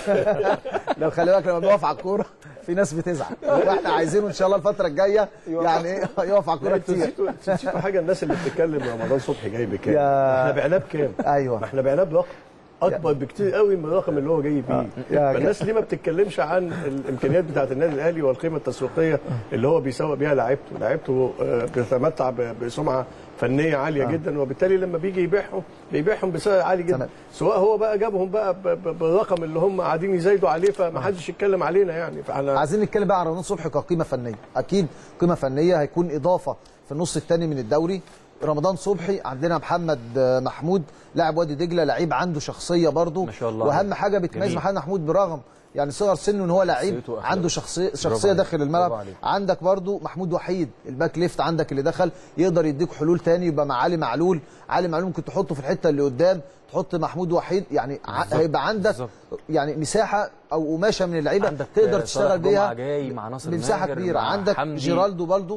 لو خلي بالك لما بيقف على الكوره في ناس بتزعل، واحنا عايزينه ان شاء الله الفتره الجايه يعني ايه يقف على الكوره كتير. نسيتوا حاجه، الناس اللي بتتكلم رمضان صبحي جاي بكام؟ احنا بعناه بكام؟ ايوه ما احنا بعناه برقم اكبر بكتير قوي من الرقم اللي هو جاي بيه. فالناس ليه ما بتتكلمش عن الامكانيات بتاعه النادي الاهلي والقيمه التسويقيه اللي هو بيسوق بيها لعيبته بيتمتع بسمعه فنيه عاليه جدا، وبالتالي لما بيجي بيبيعهم بسعر عالي جدا. سواء هو بقى جابهم بقى بالرقم اللي هم قاعدين يزايدوا عليه فما حدش يتكلم علينا يعني. فاحنا عايزين نتكلم بقى عن رمضان صبحي كقيمه فنيه. اكيد قيمه فنيه هيكون اضافه في النص الثاني من الدوري. رمضان صبحي عندنا محمد محمود لاعب وادي دجله، لعيب عنده شخصيه برضه، واهم حاجه بتميز محمد محمود برغم يعني صغر سنه ان هو لعيب عنده شخصيه داخل الملعب. عندك برضه محمود وحيد الباك ليفت عندك اللي دخل يقدر يديك حلول تاني، يبقى مع علي معلول ممكن تحطه في الحته اللي قدام، تحط محمود وحيد يعني هيبقى عندك يعني مساحه او قماشه من اللعيبه تقدر تشتغل بيها بمساحه كبيره. عندك جيرالدو برضه،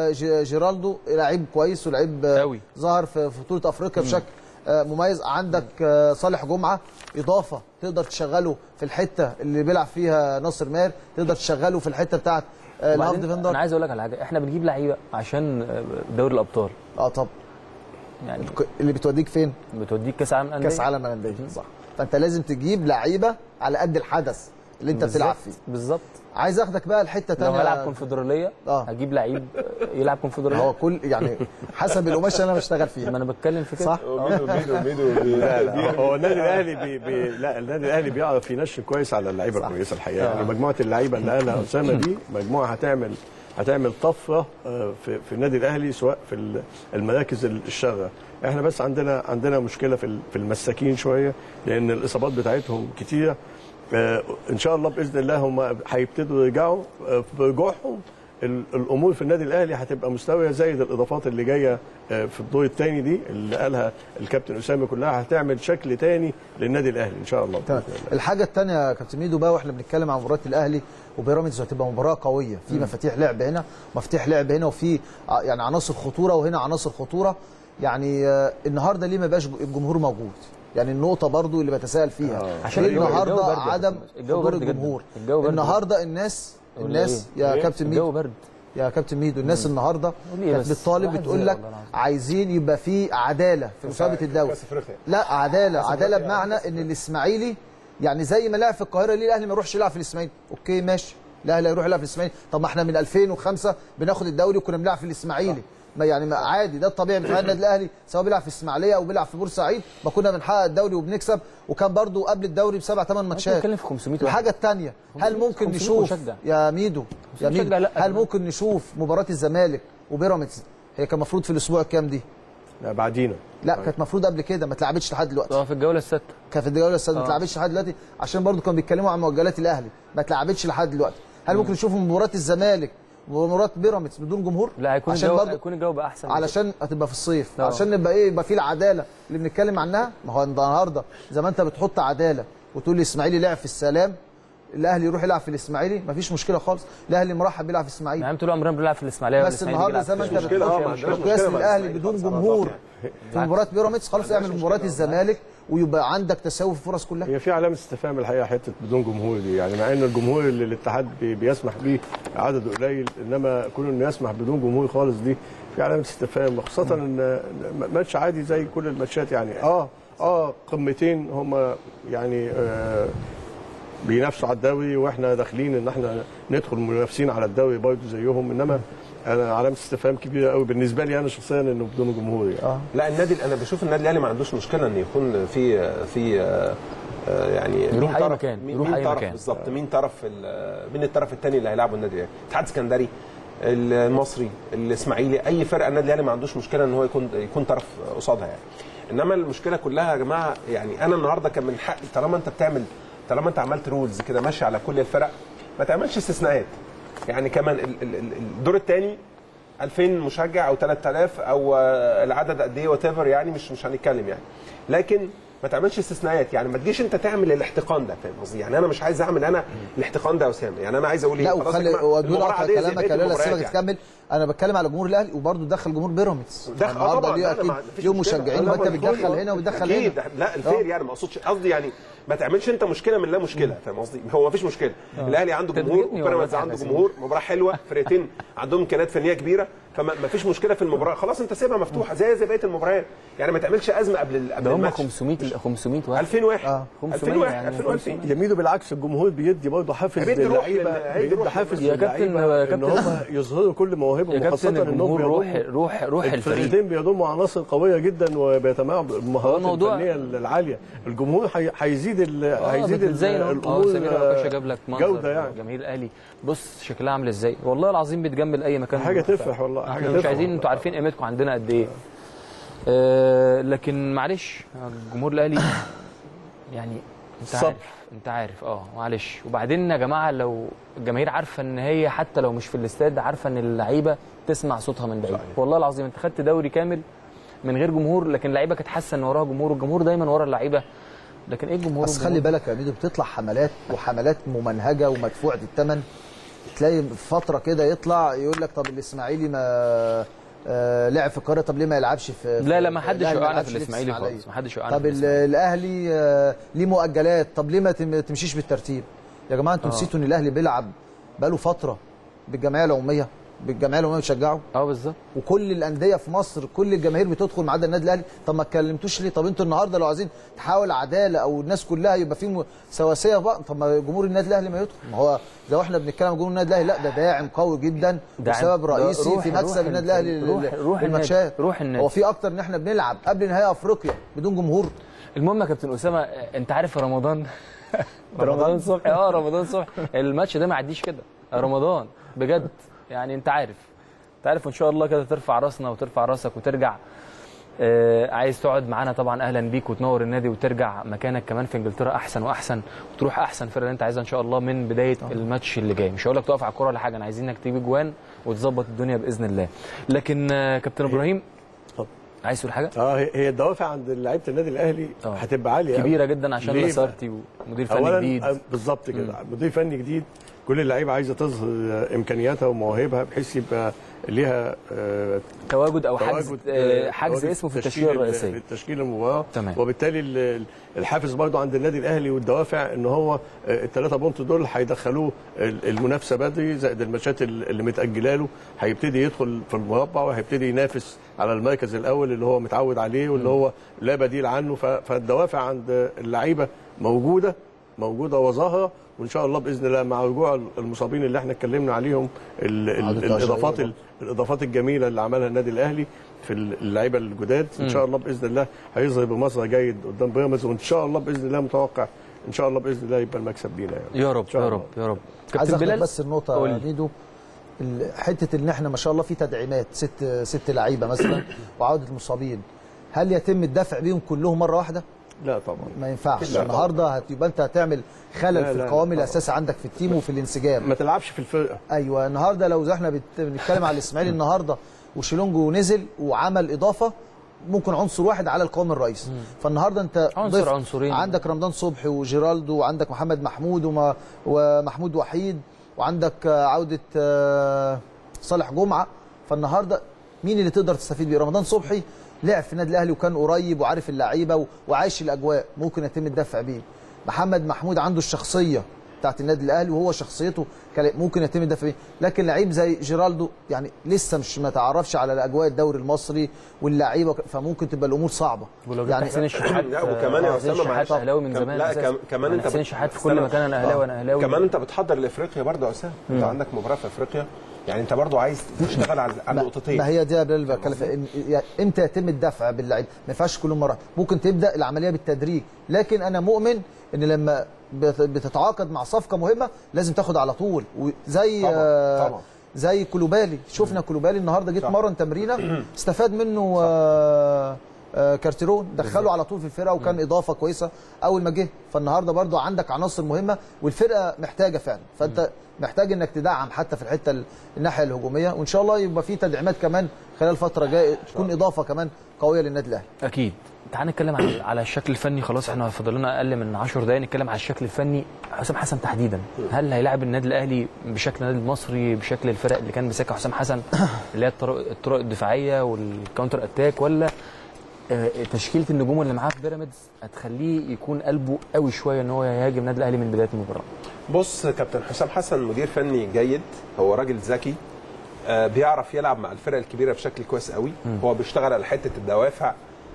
جيرالدو لعيب كويس ولعيب ظهر في بطوله افريقيا بشكل مميز. عندك صالح جمعه اضافه تقدر تشغله في الحته اللي بيلعب فيها ناصر ماهر، تقدر تشغله في الحته بتاعت الهاف ديفندر. انا عايز اقول لك على حاجه، احنا بنجيب لعيبه عشان دوري الابطال. طب يعني اللي بتوديك فين؟ بتوديك كاس عالم الانديه. كاس عالم الانديه صح. فانت لازم تجيب لعيبه على قد الحدث اللي انت بتلعب فيه. بالظبط. عايز اخدك بقى لحته ثانيه. لو هلعب كونفدراليه هجيب لعيب يلعب كونفدراليه. هو كل يعني حسب القماشه اللي انا بشتغل فيها. ما انا بتكلم في كده صح. ميدو هو النادي الاهلي لا النادي الاهلي بيعرف ينشن كويس على اللعيبه الكويسه الحقيقه. يعني مجموعه اللعيبه اللي قالها اسامه دي مجموعه هتعمل طفره في النادي الاهلي سواء في المراكز الشاغره. احنا بس عندنا مشكله في المساكين شويه لان الاصابات بتاعتهم كتيره. ان شاء الله باذن الله هم هيبتدوا يرجعوا. برجوعهم الامور في النادي الاهلي هتبقى مستويه، زائد الاضافات اللي جايه في الدور الثاني دي اللي قالها الكابتن اسامه، كلها هتعمل شكل ثاني للنادي الاهلي ان شاء الله. تمام. الحاجه الثانيه يا كابتن ميدو بقى، واحنا بنتكلم عن مباراه الاهلي وبيراميدز، هتبقى مباراه قويه في مفاتيح لعب هنا ومفاتيح لعب هنا، وفي يعني عناصر خطوره وهنا عناصر خطوره. يعني النهارده ليه ما بقاش الجمهور موجود؟ يعني النقطه برضو اللي بتساءل فيها عشان النهارده عدم حضور الجمهور. النهارده الناس يا كابتن ميدو، الجو برد يا كابتن ميدو، الناس النهارده كانت بتطالب بتقول لك عايزين يبقى في عداله في مسابقه الدوري. لا، عداله بمعنى ان الاسماعيلي يعني زي ما لعب في القاهره، ليه الاهلي ما يروحش يلعب في الاسماعيلي؟ اوكي ماشي، الاهلي هيروح يلعب في الاسماعيلي. طب ما احنا من 2005 بناخد الدوري وكنا بنلعب في الاسماعيلي، ما يعني ما عادي، ده الطبيعي بتاع النادي الاهلي، سواء بيلعب في الاسماعيليه او بيلعب في بورسعيد، ما كنا بنحقق الدوري وبنكسب، وكان برضو قبل الدوري ب7 8 ماتشات. بنتكلم في 500 واحد. الحاجه الثانيه، هل ممكن نشوف يا ميدو هل ممكن نشوف مباراه الزمالك وبيراميدز؟ هي كان المفروض في الاسبوع الكام دي؟ لا بعدينا. لا كانت المفروض قبل كده، ما اتلعبتش لحد دلوقتي. في الجوله السادسه. كانت في الجوله السادسه ما اتلعبتش لحد دلوقتي، عشان برضو كانوا بيتكلموا عن مؤجلات الاهلي، ما اتلعبتش لحد دلوقتي. هل ممكن نشوف مباراه الزمالك ومباراه بيراميدز بدون جمهور؟ لا، هيكون الجو بقى احسن، علشان هتبقى في الصيف، علشان نبقى يبقى في العداله اللي بنتكلم عنها. ما هو النهارده زي ما انت بتحط عداله وتقول لي الاسماعيلي لعب في السلام، الاهلي يروح يلعب في الاسماعيلي، مفيش مشكله خالص، الاهلي مرحب بيلعب في الاسماعيلي. يعني طول عمرنا بنلعب في الاسماعيليه، بس النهارده زي ما انت بتقول قياس الاهلي بدون جمهور في مباراه بيراميدز، خلاص اعمل مباراه الزمالك ويبقى عندك تساوي في الفرص كلها. هي في علامه استفهام الحقيقه حته بدون جمهور دي، يعني مع ان الجمهور اللي الاتحاد بيسمح بيه عدده قليل، انما كون انه يسمح بدون جمهور خالص دي في علامه استفهام، خاصه ان ماتش عادي زي كل الماتشات. يعني قمتين هم يعني بينافسوا على الدوري، واحنا داخلين ان احنا ندخل منافسين على الدوري برضه زيهم، انما انا علامه استفهام كبيره قوي بالنسبه لي انا شخصيا انه بدون جمهور يعني. لا انا بشوف النادي الاهلي ما عندوش مشكله ان يكون في يعني يروح اي مكان، يروح اي مكان بالظبط. مين الطرف الثاني اللي هيلعبه النادي الاهلي؟ الاتحاد السكندري، المصري، الاسماعيلي، اي فرقه النادي الاهلي ما عندوش مشكله ان هو يكون طرف قصادها يعني. انما المشكله كلها يا جماعه، يعني انا النهارده كان من حقي طالما انت عملت رولز كده ماشي على كل الفرق، ما تعملش استثناءات. يعني كمان الدور الثاني 2000 مشجع او 3000 او العدد قد ايه وات ايفر، يعني مش هنتكلم يعني، لكن ما تعملش استثناءات. يعني ما تجيش انت تعمل الاحتقان ده، فاهم قصدي؟ يعني انا مش عايز اعمل انا الاحتقان ده يا اسامه، يعني انا عايز اقول ايه؟ لا وخلي ودول كلامك لا سيبك تكمل. انا بتكلم على جمهور الاهلي وبرضه دخل جمهور بيراميدز النهارده ليه اكيد يوم مشجعين، وانت بتدخل هنا وبتدخل هنا. لا الفير يعني ما اقصدش، قصدي يعني ما تعملش انت مشكله من لا مشكله، فاهم قصدي؟ هو ما فيش مشكله، الاهلي عنده جمهور وبيراميدز عنده جمهور، مباراه حلوه، فرقتين عندهم امكانيات فنيه كبيره، فما فيش مشكله في المباراه، خلاص انت سيبها مفتوحه زي بقيه المباريات، يعني ما تعملش ازمه قبل الماتش. 500 واحد 2000 واحد 2000 يمينه بالعكس، الجمهور بيدي برضه حافز للعيبه، بيدي حافز يا كابتن ان هم يظهروا كل مواهبهم، وخاصه انهم روح الفرقتين بيضموا عناصر قويه جدا وبيتميزوا بالمهارات الفنيه العاليه. الجمهور هيزيد الامور جاب لك منظر يعني. جماهير الاهلي بص شكلها عامل ازاي، والله العظيم بتجمل اي مكان، حاجه تفرح والله، حاجه مش عايزين، انتوا عارفين قيمتكم عندنا قد ايه. لكن معلش الجمهور الاهلي يعني انت عارف معلش. وبعدين يا جماعه لو الجماهير عارفه ان هي حتى لو مش في الاستاد عارفه ان اللعيبه تسمع صوتها من بعيد، والله العظيم انت خدت دوري كامل من غير جمهور، لكن اللعيبه كانت حاسه ان وراها جمهور، والجمهور دايما ورا اللعيبه، لكن ايه الجمهور؟ بس خلي بالك يا ميدو، بتطلع حملات ممنهجه ومدفوعه الثمن، تلاقي فتره كده يطلع يقول لك طب الاسماعيلي ما لعب في القاهره، طب ليه ما يلعبش في لا ما حدش يوقعنا في الاسماعيلي خالص، ما حدش يوقعنا. طب الاهلي ليه مؤجلات، طب ليه ما تمشيش بالترتيب؟ يا جماعه انتوا نسيتوا ان الاهلي بيلعب بقاله فتره بالجمعيه العموميه بيشجعوا. بالظبط. وكل الانديه في مصر كل الجماهير بتدخل ما عدا النادي الاهلي. طب ما اتكلمتوش ليه؟ طب انتوا النهارده لو عايزين تحاول عداله او الناس كلها يبقى في سواسيه بقى، طب ما جمهور النادي الاهلي ما يدخل. ما هو زي احنا بنتكلم عن جمهور النادي الاهلي، لا ده داعم قوي جدا وسبب رئيسي في مكسب النادي الاهلي للماتشات. هو في اكتر ان احنا بنلعب قبل نهائي افريقيا بدون جمهور. المهم يا كابتن اسامه، انت عارف رمضان رمضان صبحي رمضان صبحي الماتش ده ما يعديش كده رمضان بجد، يعني انت عارف وان شاء الله كده ترفع راسنا وترفع راسك وترجع عايز تقعد معانا طبعا اهلا بيك وتنور النادي وترجع مكانك كمان في انجلترا احسن واحسن وتروح احسن فرقه اللي انت عايزها ان شاء الله من بدايه الماتش اللي جاي. مش هقول لك تقف على الكوره ولا حاجه، انا عايزينك تجيب جوان وتظبط الدنيا باذن الله. لكن كابتن ابراهيم عايز تقول حاجه؟ هي الدوافع عند لعيبه النادي الاهلي هتبقى عاليه كبيره جدا عشان لاسارتي ومدير فني جديد. بالظبط كده، مدير فني جديد، كل اللعيبه عايزه تظهر امكانياتها ومواهبها بحيث يبقى ليها تواجد او حجز اسمه في التشكيله الرئيسيه في التشكيله المباراه. تمام. وبالتالي الحافز برضه عند النادي الاهلي والدوافع ان هو الثلاثه بونت دول هيدخلوه المنافسه بدري، زائد الماتشات اللي متاجله له هيبتدي يدخل في المربع وهيبتدي ينافس على المركز الاول اللي هو متعود عليه واللي هو لا بديل عنه. فالدوافع عند اللعيبه موجوده وظاهره، وان شاء الله باذن الله مع رجوع المصابين اللي احنا اتكلمنا عليهم الاضافات الجميله اللي عملها النادي الاهلي في اللعيبه الجداد ان شاء الله باذن الله هيظهر بمظهر جيد قدام بيراميدز، وان شاء الله باذن الله متوقع ان شاء الله باذن الله يبقى المكسب لينا يعني. يا رب يا رب يا رب. عايز اخد بس النقطه يا ميدو، حته ان احنا ما شاء الله في تدعيمات ست لعيبه مثلا وعوده المصابين، هل يتم الدفع بيهم كلهم مره واحده؟ لا طبعا ما ينفعش. النهارده هتبقى انت هتعمل خلل في القوام الاساسي عندك في التيم وفي الانسجام، ما تلعبش في الفرقه. ايوه النهارده لو احنا بنتكلم على الاسماعيلي النهارده وشيلونجو نزل وعمل اضافه ممكن عنصر واحد على القوام الرئيسي، فالنهارده انت عنصرين، عندك رمضان صبحي وجيرالدو وعندك محمد محمود ومحمود وحيد وعندك عوده صالح جمعه، فالنهارده مين اللي تقدر تستفيد بيه؟ رمضان صبحي لعب في النادي الاهلي وكان قريب وعارف اللعيبه وعايش الاجواء، ممكن يتم الدفع بيه. محمد محمود عنده الشخصيه بتاعت النادي الاهلي وهو شخصيته ممكن يتم الدفع بيه، لكن لعيب زي جيرالدو يعني لسه مش ما تعرفش على الاجواء الدوري المصري واللعيبه، فممكن تبقى الامور صعبه. يعني حسين الشحات وكمان يا اسامه معلش اهلاوي من زمان. لا كمان انت حسين الشحات في كل مكان انا اهلاوي انا اهلاوي. كمان انت بتحضر لافريقيا برضه يا اسامه، انت عندك مباراه في افريقيا، يعني انت برضو عايز تشتغل على نقطتين. ما هي دي اللي بتكلم فيها، امتى يتم الدفع باللعيب؟ ما ينفعش كل مره، ممكن تبدا العمليه بالتدريج، لكن انا مؤمن ان لما بتتعاقد مع صفقه مهمه لازم تاخد على طول، وزي طبعا. زي كولوبالي، شفنا كولوبالي النهارده جه اتمرن تمرينه استفاد منه كارتيرون، دخله على طول في الفرقه وكان اضافه كويسه اول ما جه. فالنهارده برضو عندك عناصر مهمه والفرقه محتاجه فعلا، فانت محتاج انك تدعم حتى في الحته الناحيه الهجوميه، وان شاء الله يبقى في تدعيمات كمان خلال فتره جايه تكون اضافه كمان قويه للنادي الاهلي. اكيد. تعال نتكلم على الشكل الفني، خلاص احنا فاضل لنا اقل من 10 دقائق نتكلم على الشكل الفني. حسام حسن تحديدا، هل هيلاعب النادي الاهلي بشكل النادي المصري بشكل الفرق اللي كان بيساكها حسام حسن اللي هي الطرق الدفاعيه والكاونتر اتاك، ولا تشكيله النجوم اللي معاه في بيراميدز هتخليه يكون قلبه قوي شويه ان هو يهاجم النادي الاهلي من بدايه المباراه؟ بص كابتن حسام حسن مدير فني جيد، هو راجل ذكي، بيعرف يلعب مع الفرق الكبيره بشكل كويس قوي. هو بيشتغل على حته الدوافع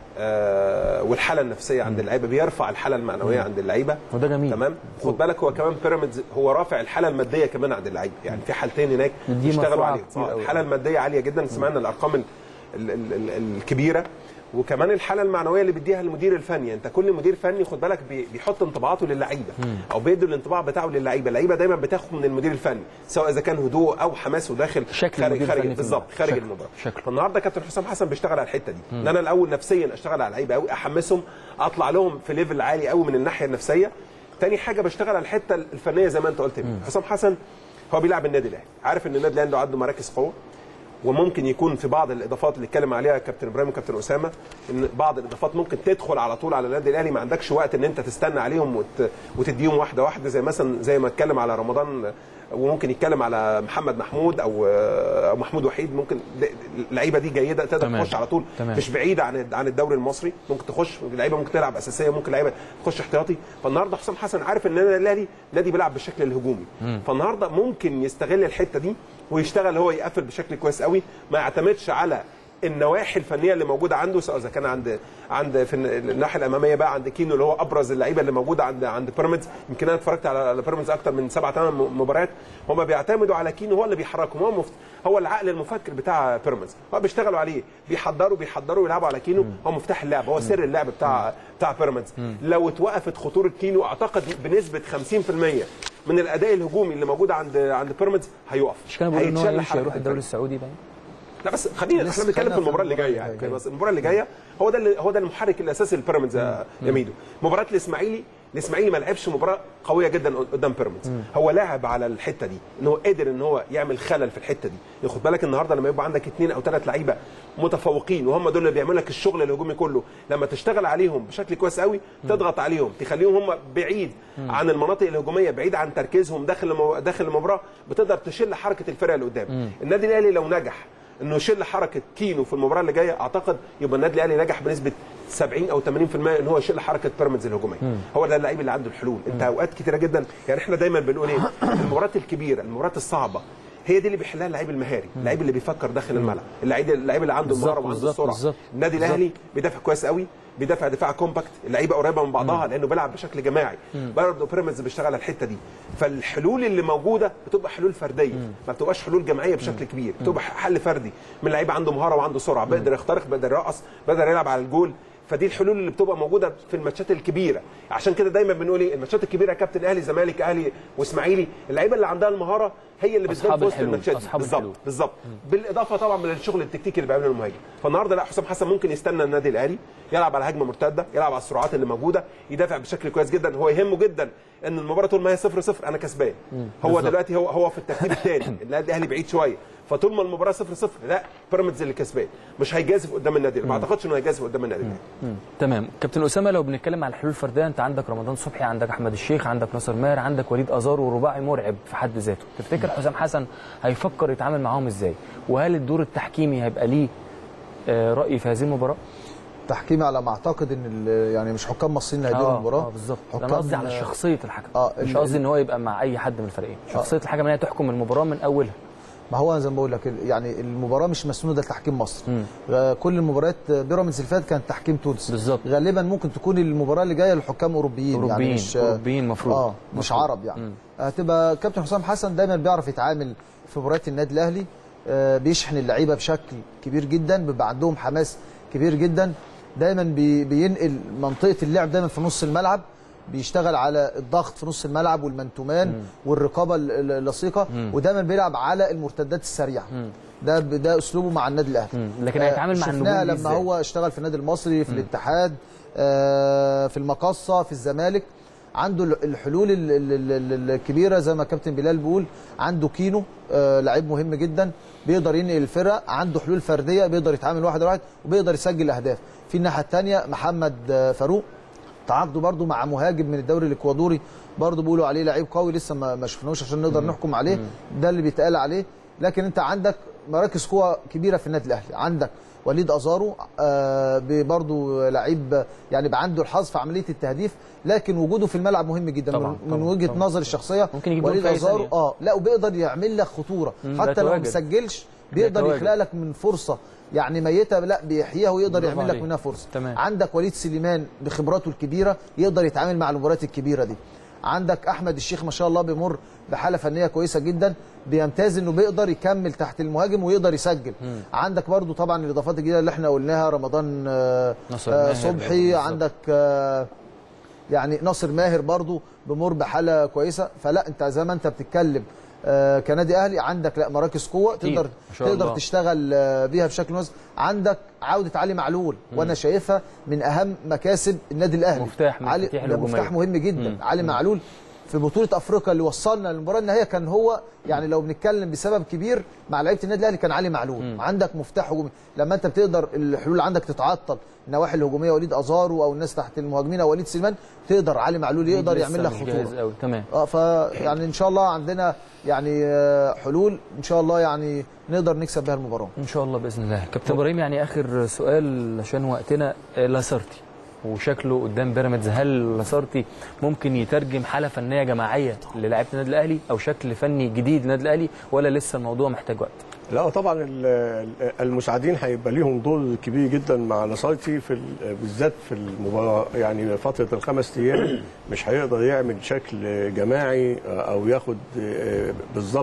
والحاله النفسيه عند اللعيبه، بيرفع الحاله المعنويه عند اللعيبه، وده جميل. تمام. خد بالك هو كمان بيراميدز هو رافع الحاله الماديه كمان عند اللعيبه، يعني في حالتين هناك بيشتغلوا عليها. الحاله الماديه عاليه جدا، سمعنا الارقام الكبيره، وكمان الحاله المعنويه اللي بيديها المدير الفني. انت كل مدير فني خد بالك بيحط انطباعاته للعيبه او بيدي الانطباع بتاعه للعيبه. اللعيبه دايما بتاخد من المدير الفني سواء اذا كان هدوء او حماس وداخل خارج بالظبط خارج المباراه. فالنهارده كابتن حسام حسن بيشتغل على الحته دي، ان انا الاول نفسيا اشتغل على اللعيبه قوي، احمسهم، اطلع لهم في ليفل عالي قوي من الناحيه النفسيه. تاني حاجه بشتغل على الحته الفنيه زي ما انت قلت. حسام حسن هو بيلعب النادي الاهلي، عارف ان النادي الاهلي عنده مراكز قوه، وممكن يكون في بعض الاضافات اللي اتكلم عليها كابتن ابراهيم وكابتن اسامه، ان بعض الاضافات ممكن تدخل على طول على النادي الاهلي، ما عندكش وقت ان انت تستنى عليهم وتديهم واحده واحده، زي مثلا زي ما اتكلم على رمضان، وممكن يتكلم على محمد محمود او محمود وحيد. ممكن اللعيبه دي جيده تقدر تخش على طول، مش بعيده عن الدوري المصري، ممكن تخش اللعيبه، ممكن تلعب اساسيه، ممكن لعيبه تخش احتياطي. فالنهارده حسام حسن عارف ان النادي الاهلي نادي بيلعب بالشكل الهجومي، فالنهارده ممكن يستغل الحته دي ويشتغل هو يقفل بشكل كويس قوي، ما يعتمدش على النواحي الفنيه اللي موجوده عنده، سواء اذا كان عند في الناحيه الاماميه بقى عند كينو اللي هو ابرز اللعيبه اللي موجوده عند بيراميدز. يمكن انا اتفرجت على بيراميدز اكتر من 7 8 مباريات، هم بيعتمدوا على كينو، هو اللي بيحركهم، هو العقل المفكر بتاع بيراميدز، هو بيشتغلوا عليه، بيحضروا يلعبوا على كينو، هو مفتاح اللعب، هو سر اللعب بتاع بيراميدز. لو اتوقفت خطوره كينو اعتقد بنسبه 50% من الاداء الهجومي اللي موجود عند بيراميدز هيقف. مش كانوا بيقولوا ان هو يروح الدوري السعودي باين؟ لا بس خلينا احنا بنتكلم في المباراه اللي جايه يعني، بس المباراه اللي جايه هو ده المحرك الاساسي للبيراميدز يا ميدو. مباراه الاسماعيلي ما لعبش مباراه قويه جدا قدام بيراميدز، هو لعب على الحته دي ان هو قدر ان هو يعمل خلل في الحته دي. ياخد بالك النهارده لما يبقى عندك 2 أو 3 لعيبه متفوقين وهم دول اللي بيعملوا لك الشغل الهجومي كله، لما تشتغل عليهم بشكل كويس قوي تضغط عليهم تخليهم هم بعيد عن المناطق الهجوميه، بعيد عن تركيزهم داخل المباراه، بتقدر تشيل حركه الفرقه اللي قدام. النادي الاهلي لو نجح انه يشيل حركه كينو في المباراه اللي جايه، اعتقد يبقى النادي الاهلي نجح بنسبه 70 أو 80% ان هو يشيل حركه بيراميدز الهجوميه. هو ده اللعيب اللي عنده الحلول. انت اوقات كتيره جدا يعني احنا دايما بنقول ايه، المباريات الكبيره، المباريات الصعبه هي دي اللي بيحلها اللعيب المهاري، اللعيب اللي بيفكر داخل الملعب، اللعيب اللي عنده المهاره وعنده السرعه. النادي الاهلي بيدافع كويس قوي، بيدافع دفاع كومباكت، اللعيبه قريبه من بعضها لانه بيلعب بشكل جماعي. برضه بيراميدز بيشتغل على الحته دي، فالحلول اللي موجوده بتبقى حلول فرديه، ما بتبقاش حلول جماعيه بشكل كبير، بتبقى حل فردي من لعيبه عنده مهاره وعنده سرعه، بيقدر يخترق، بيقدر يرقص، بيقدر يلعب على الجول. فدي الحلول اللي بتبقى موجوده في الماتشات الكبيره. عشان كده دايما بنقول ايه، الماتشات الكبيره يا كابتن، اهلي زمالك، اهلي واسماعيلي، اللعيبه اللي عندها المهاره هي اللي بتبان في وسط الماتشات بالظبط. بالاضافه طبعا للشغل التكتيكي اللي بيعمله المهاجم. فالنهارده لا، حسام حسن ممكن يستنى النادي الاهلي يلعب على هجمه مرتده، يلعب على السرعات اللي موجوده، يدافع بشكل كويس جدا. هو يهمه جدا ان المباراه طول ما هي 0-0 انا كسبان. هو دلوقتي هو في الترتيب الثاني، النادي الاهلي بعيد شويه، فطول ما المباراه 0-0 لا، بيراميدز اللي كسبان، مش هيجازف قدام النادي، ما اعتقدش انه هيجازف قدام النادي. تمام. كابتن اسامه، لو بنتكلم على الحلول الفرديه، انت عندك رمضان صبحي، عندك احمد الشيخ، عندك ناصر ماهر، عندك وليد ازار، ورباعي مرعب في حد ذاته. تفتكر حسام حسن هيفكر يتعامل معاهم ازاي؟ وهل الدور التحكيمي هيبقى ليه راي في هذه المباراه؟ تحكيمي على ما اعتقد ان يعني مش حكام مصريين اللي هيديروا المباراه. بالظبط. انا قصدي على شخصيه الحكم، مش قصدي ان هو يبقى مع اي حد من الفريقين. شخصيه الحكم ان هي تحكم المباراه من اولها. ما هو زي ما بقول لك يعني المباراه مش مسنوده لتحكيم مصر. كل المباريات بيراميدز اللي فاتت كانت تحكيم تونسي بالظبط. غالبا ممكن تكون المباراه اللي جايه لحكام اوروبيين يعني مش اوروبيين المفروض مش عرب يعني. هتبقى كابتن حسام حسن دايما بيعرف يتعامل في مباريات النادي الاهلي، بيشحن اللعيبه بشكل كبير جدا، بيبقى عندهم حماس كبير جدا، دايما بينقل منطقه اللعب دايما في نص الملعب، بيشتغل على الضغط في نص الملعب والمنتومان والرقابه اللصيقه، ودايما بيلعب على المرتدات السريعه. ده اسلوبه مع النادي الاهلي. لكن هيتعامل مع النجوم لما إزاي؟ هو اشتغل في النادي المصري، في الاتحاد، في المقصه، في الزمالك، عنده الحلول الكبيره زي ما كابتن بلال بيقول. عنده كينو لعيب مهم جدا، بيقدر ينقل الفرقه، عنده حلول فرديه، بيقدر يتعامل واحد واحد وبيقدر يسجل اهداف. في الناحيه الثانيه محمد فاروق تعاقده برضو مع مهاجم من الدوري الاكوادوري، برضو بيقولوا عليه لعيب قوي، لسه ما شفناهوش عشان نقدر نحكم عليه. ده اللي بيتقال عليه. لكن انت عندك مراكز قوه كبيره في النادي الاهلي، عندك وليد ازارو برضو لعيب يعني بقى عنده الحظ في عمليه التهديف، لكن وجوده في الملعب مهم جدا طبعًا من وجهه نظري الشخصيه. وليد ازارو لا، وبيقدر يعمل لك خطوره حتى لو ما سجلش، بيقدر يخلق لك من فرصه يعني ميته لا بيحييها ويقدر يعمل لك منها فرصه. تمام. عندك وليد سليمان بخبراته الكبيره يقدر يتعامل مع المباريات الكبيره دي. عندك احمد الشيخ ما شاء الله بيمر بحاله فنيه كويسه جدا، بيمتاز انه بيقدر يكمل تحت المهاجم ويقدر يسجل. عندك برضو طبعا الاضافات الجديده اللي احنا قلناها، رمضان صبحي، عندك يعني ناصر ماهر برضو بيمر بحاله كويسه. فلا انت زي ما انت بتتكلم كنادي اهلي عندك لا مراكز قوه تقدر تشتغل بيها بشكل مناسب. عندك عوده علي معلول، وانا شايفها من اهم مكاسب النادي الاهلي، مفتاح مهم جدا. علي معلول في بطوله افريقيا اللي وصلنا للمباراه النهائيه كان هو يعني لو بنتكلم بسبب كبير مع لعيبه النادي الاهلي كان علي معلول. عندك مفتاح هجومي، لما انت بتقدر الحلول عندك تتعطل، النواحي الهجوميه وليد ازارو او الناس تحت المهاجمين او وليد سليمان، تقدر علي معلول يقدر يعمل لك خطوره. تمام. فيعني ان شاء الله عندنا يعني حلول ان شاء الله يعني نقدر نكسب بها المباراه ان شاء الله باذن الله. كابتن ابراهيم، يعني اخر سؤال عشان وقتنا، لاسارتي وشكله قدام بيراميدز، هل لاسارتي ممكن يترجم حاله فنيه جماعيه للاعيبه النادي الاهلي او شكل فني جديد للنادي الاهلي، ولا لسه الموضوع محتاج وقت؟ لا طبعا المساعدين هيبقى ليهم دور كبير جدا مع لاسارتي بالذات في المباراه. يعني فتره ال5 ايام مش هيقدر يعمل شكل جماعي او ياخد بالظبط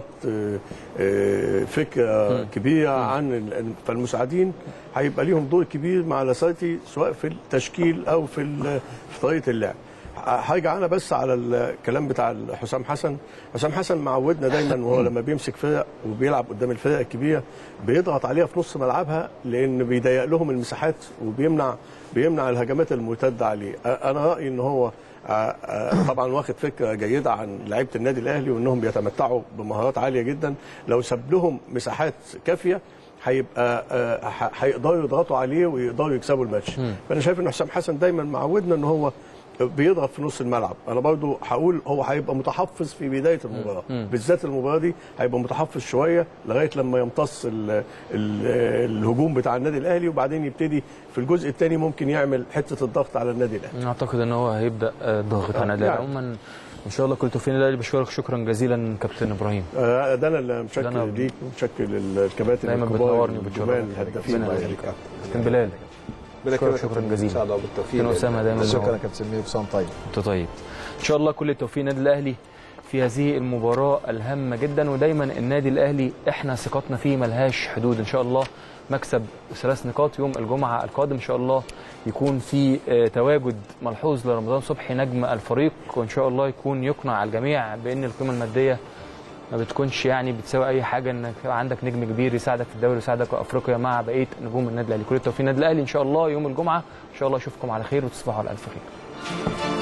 فكره كبيره عن فالمساعدين هيبقى ليهم دور كبير مع لاسارتي سواء في التشكيل او في طريقه اللعب. هرجع انا بس على الكلام بتاع حسام حسن. حسام حسن معودنا دايما وهو لما بيمسك فرق وبيلعب قدام الفرق الكبيره بيضغط عليها في نص ملعبها، لان بيضيق لهم المساحات وبيمنع الهجمات المرتده عليه. انا رايي ان هو طبعا واخد فكره جيده عن لعيبه النادي الاهلي وانهم بيتمتعوا بمهارات عاليه جدا. لو ساب لهم مساحات كافيه هيبقى هيقدروا يضغطوا عليه ويقدروا يكسبوا الماتش. فانا شايف ان حسام حسن دايما معودنا ان هو بيضغط في نص الملعب. انا برضو هقول هو هيبقى متحفظ في بدايه المباراه، بالذات المباراه دي هيبقى متحفظ شويه لغايه لما يمتص الهجوم بتاع النادي الاهلي، وبعدين يبتدي في الجزء الثاني ممكن يعمل حته الضغط على النادي الاهلي. اعتقد ان هو هيبدا ضغط على النادي الاهلي. عموما ان شاء الله كل توفيق للنادي الاهلي. بشكرك شكرا جزيلا كابتن ابراهيم. ده انا اللي متشكر ليك ومتشكر للكابتن الكبار الهدافين. كابتن بلال شكرا جزيلا. ان شاء الله بالتوفيق. كابتن اسامه دايما شكرا كابتن سمير. بصام طيب. انت طيب. ان شاء الله كل التوفيق للنادي الاهلي في هذه المباراه الهامه جدا، ودايما النادي الاهلي احنا ثقتنا فيه ملهاش حدود. ان شاء الله مكسب 3 نقاط يوم الجمعه القادم، ان شاء الله يكون في تواجد ملحوظ لرمضان صبحي نجم الفريق، وان شاء الله يكون يقنع الجميع بان القيمه الماديه ما بتكونش يعني بتساوي اي حاجه، انك عندك نجم كبير يساعدك في الدوري ويساعدك في افريقيا مع بقيه نجوم النادي الاهلي. كل التوفيق للنادي الاهلي ان شاء الله يوم الجمعه. ان شاء الله اشوفكم على خير وتصبحوا على الف خير.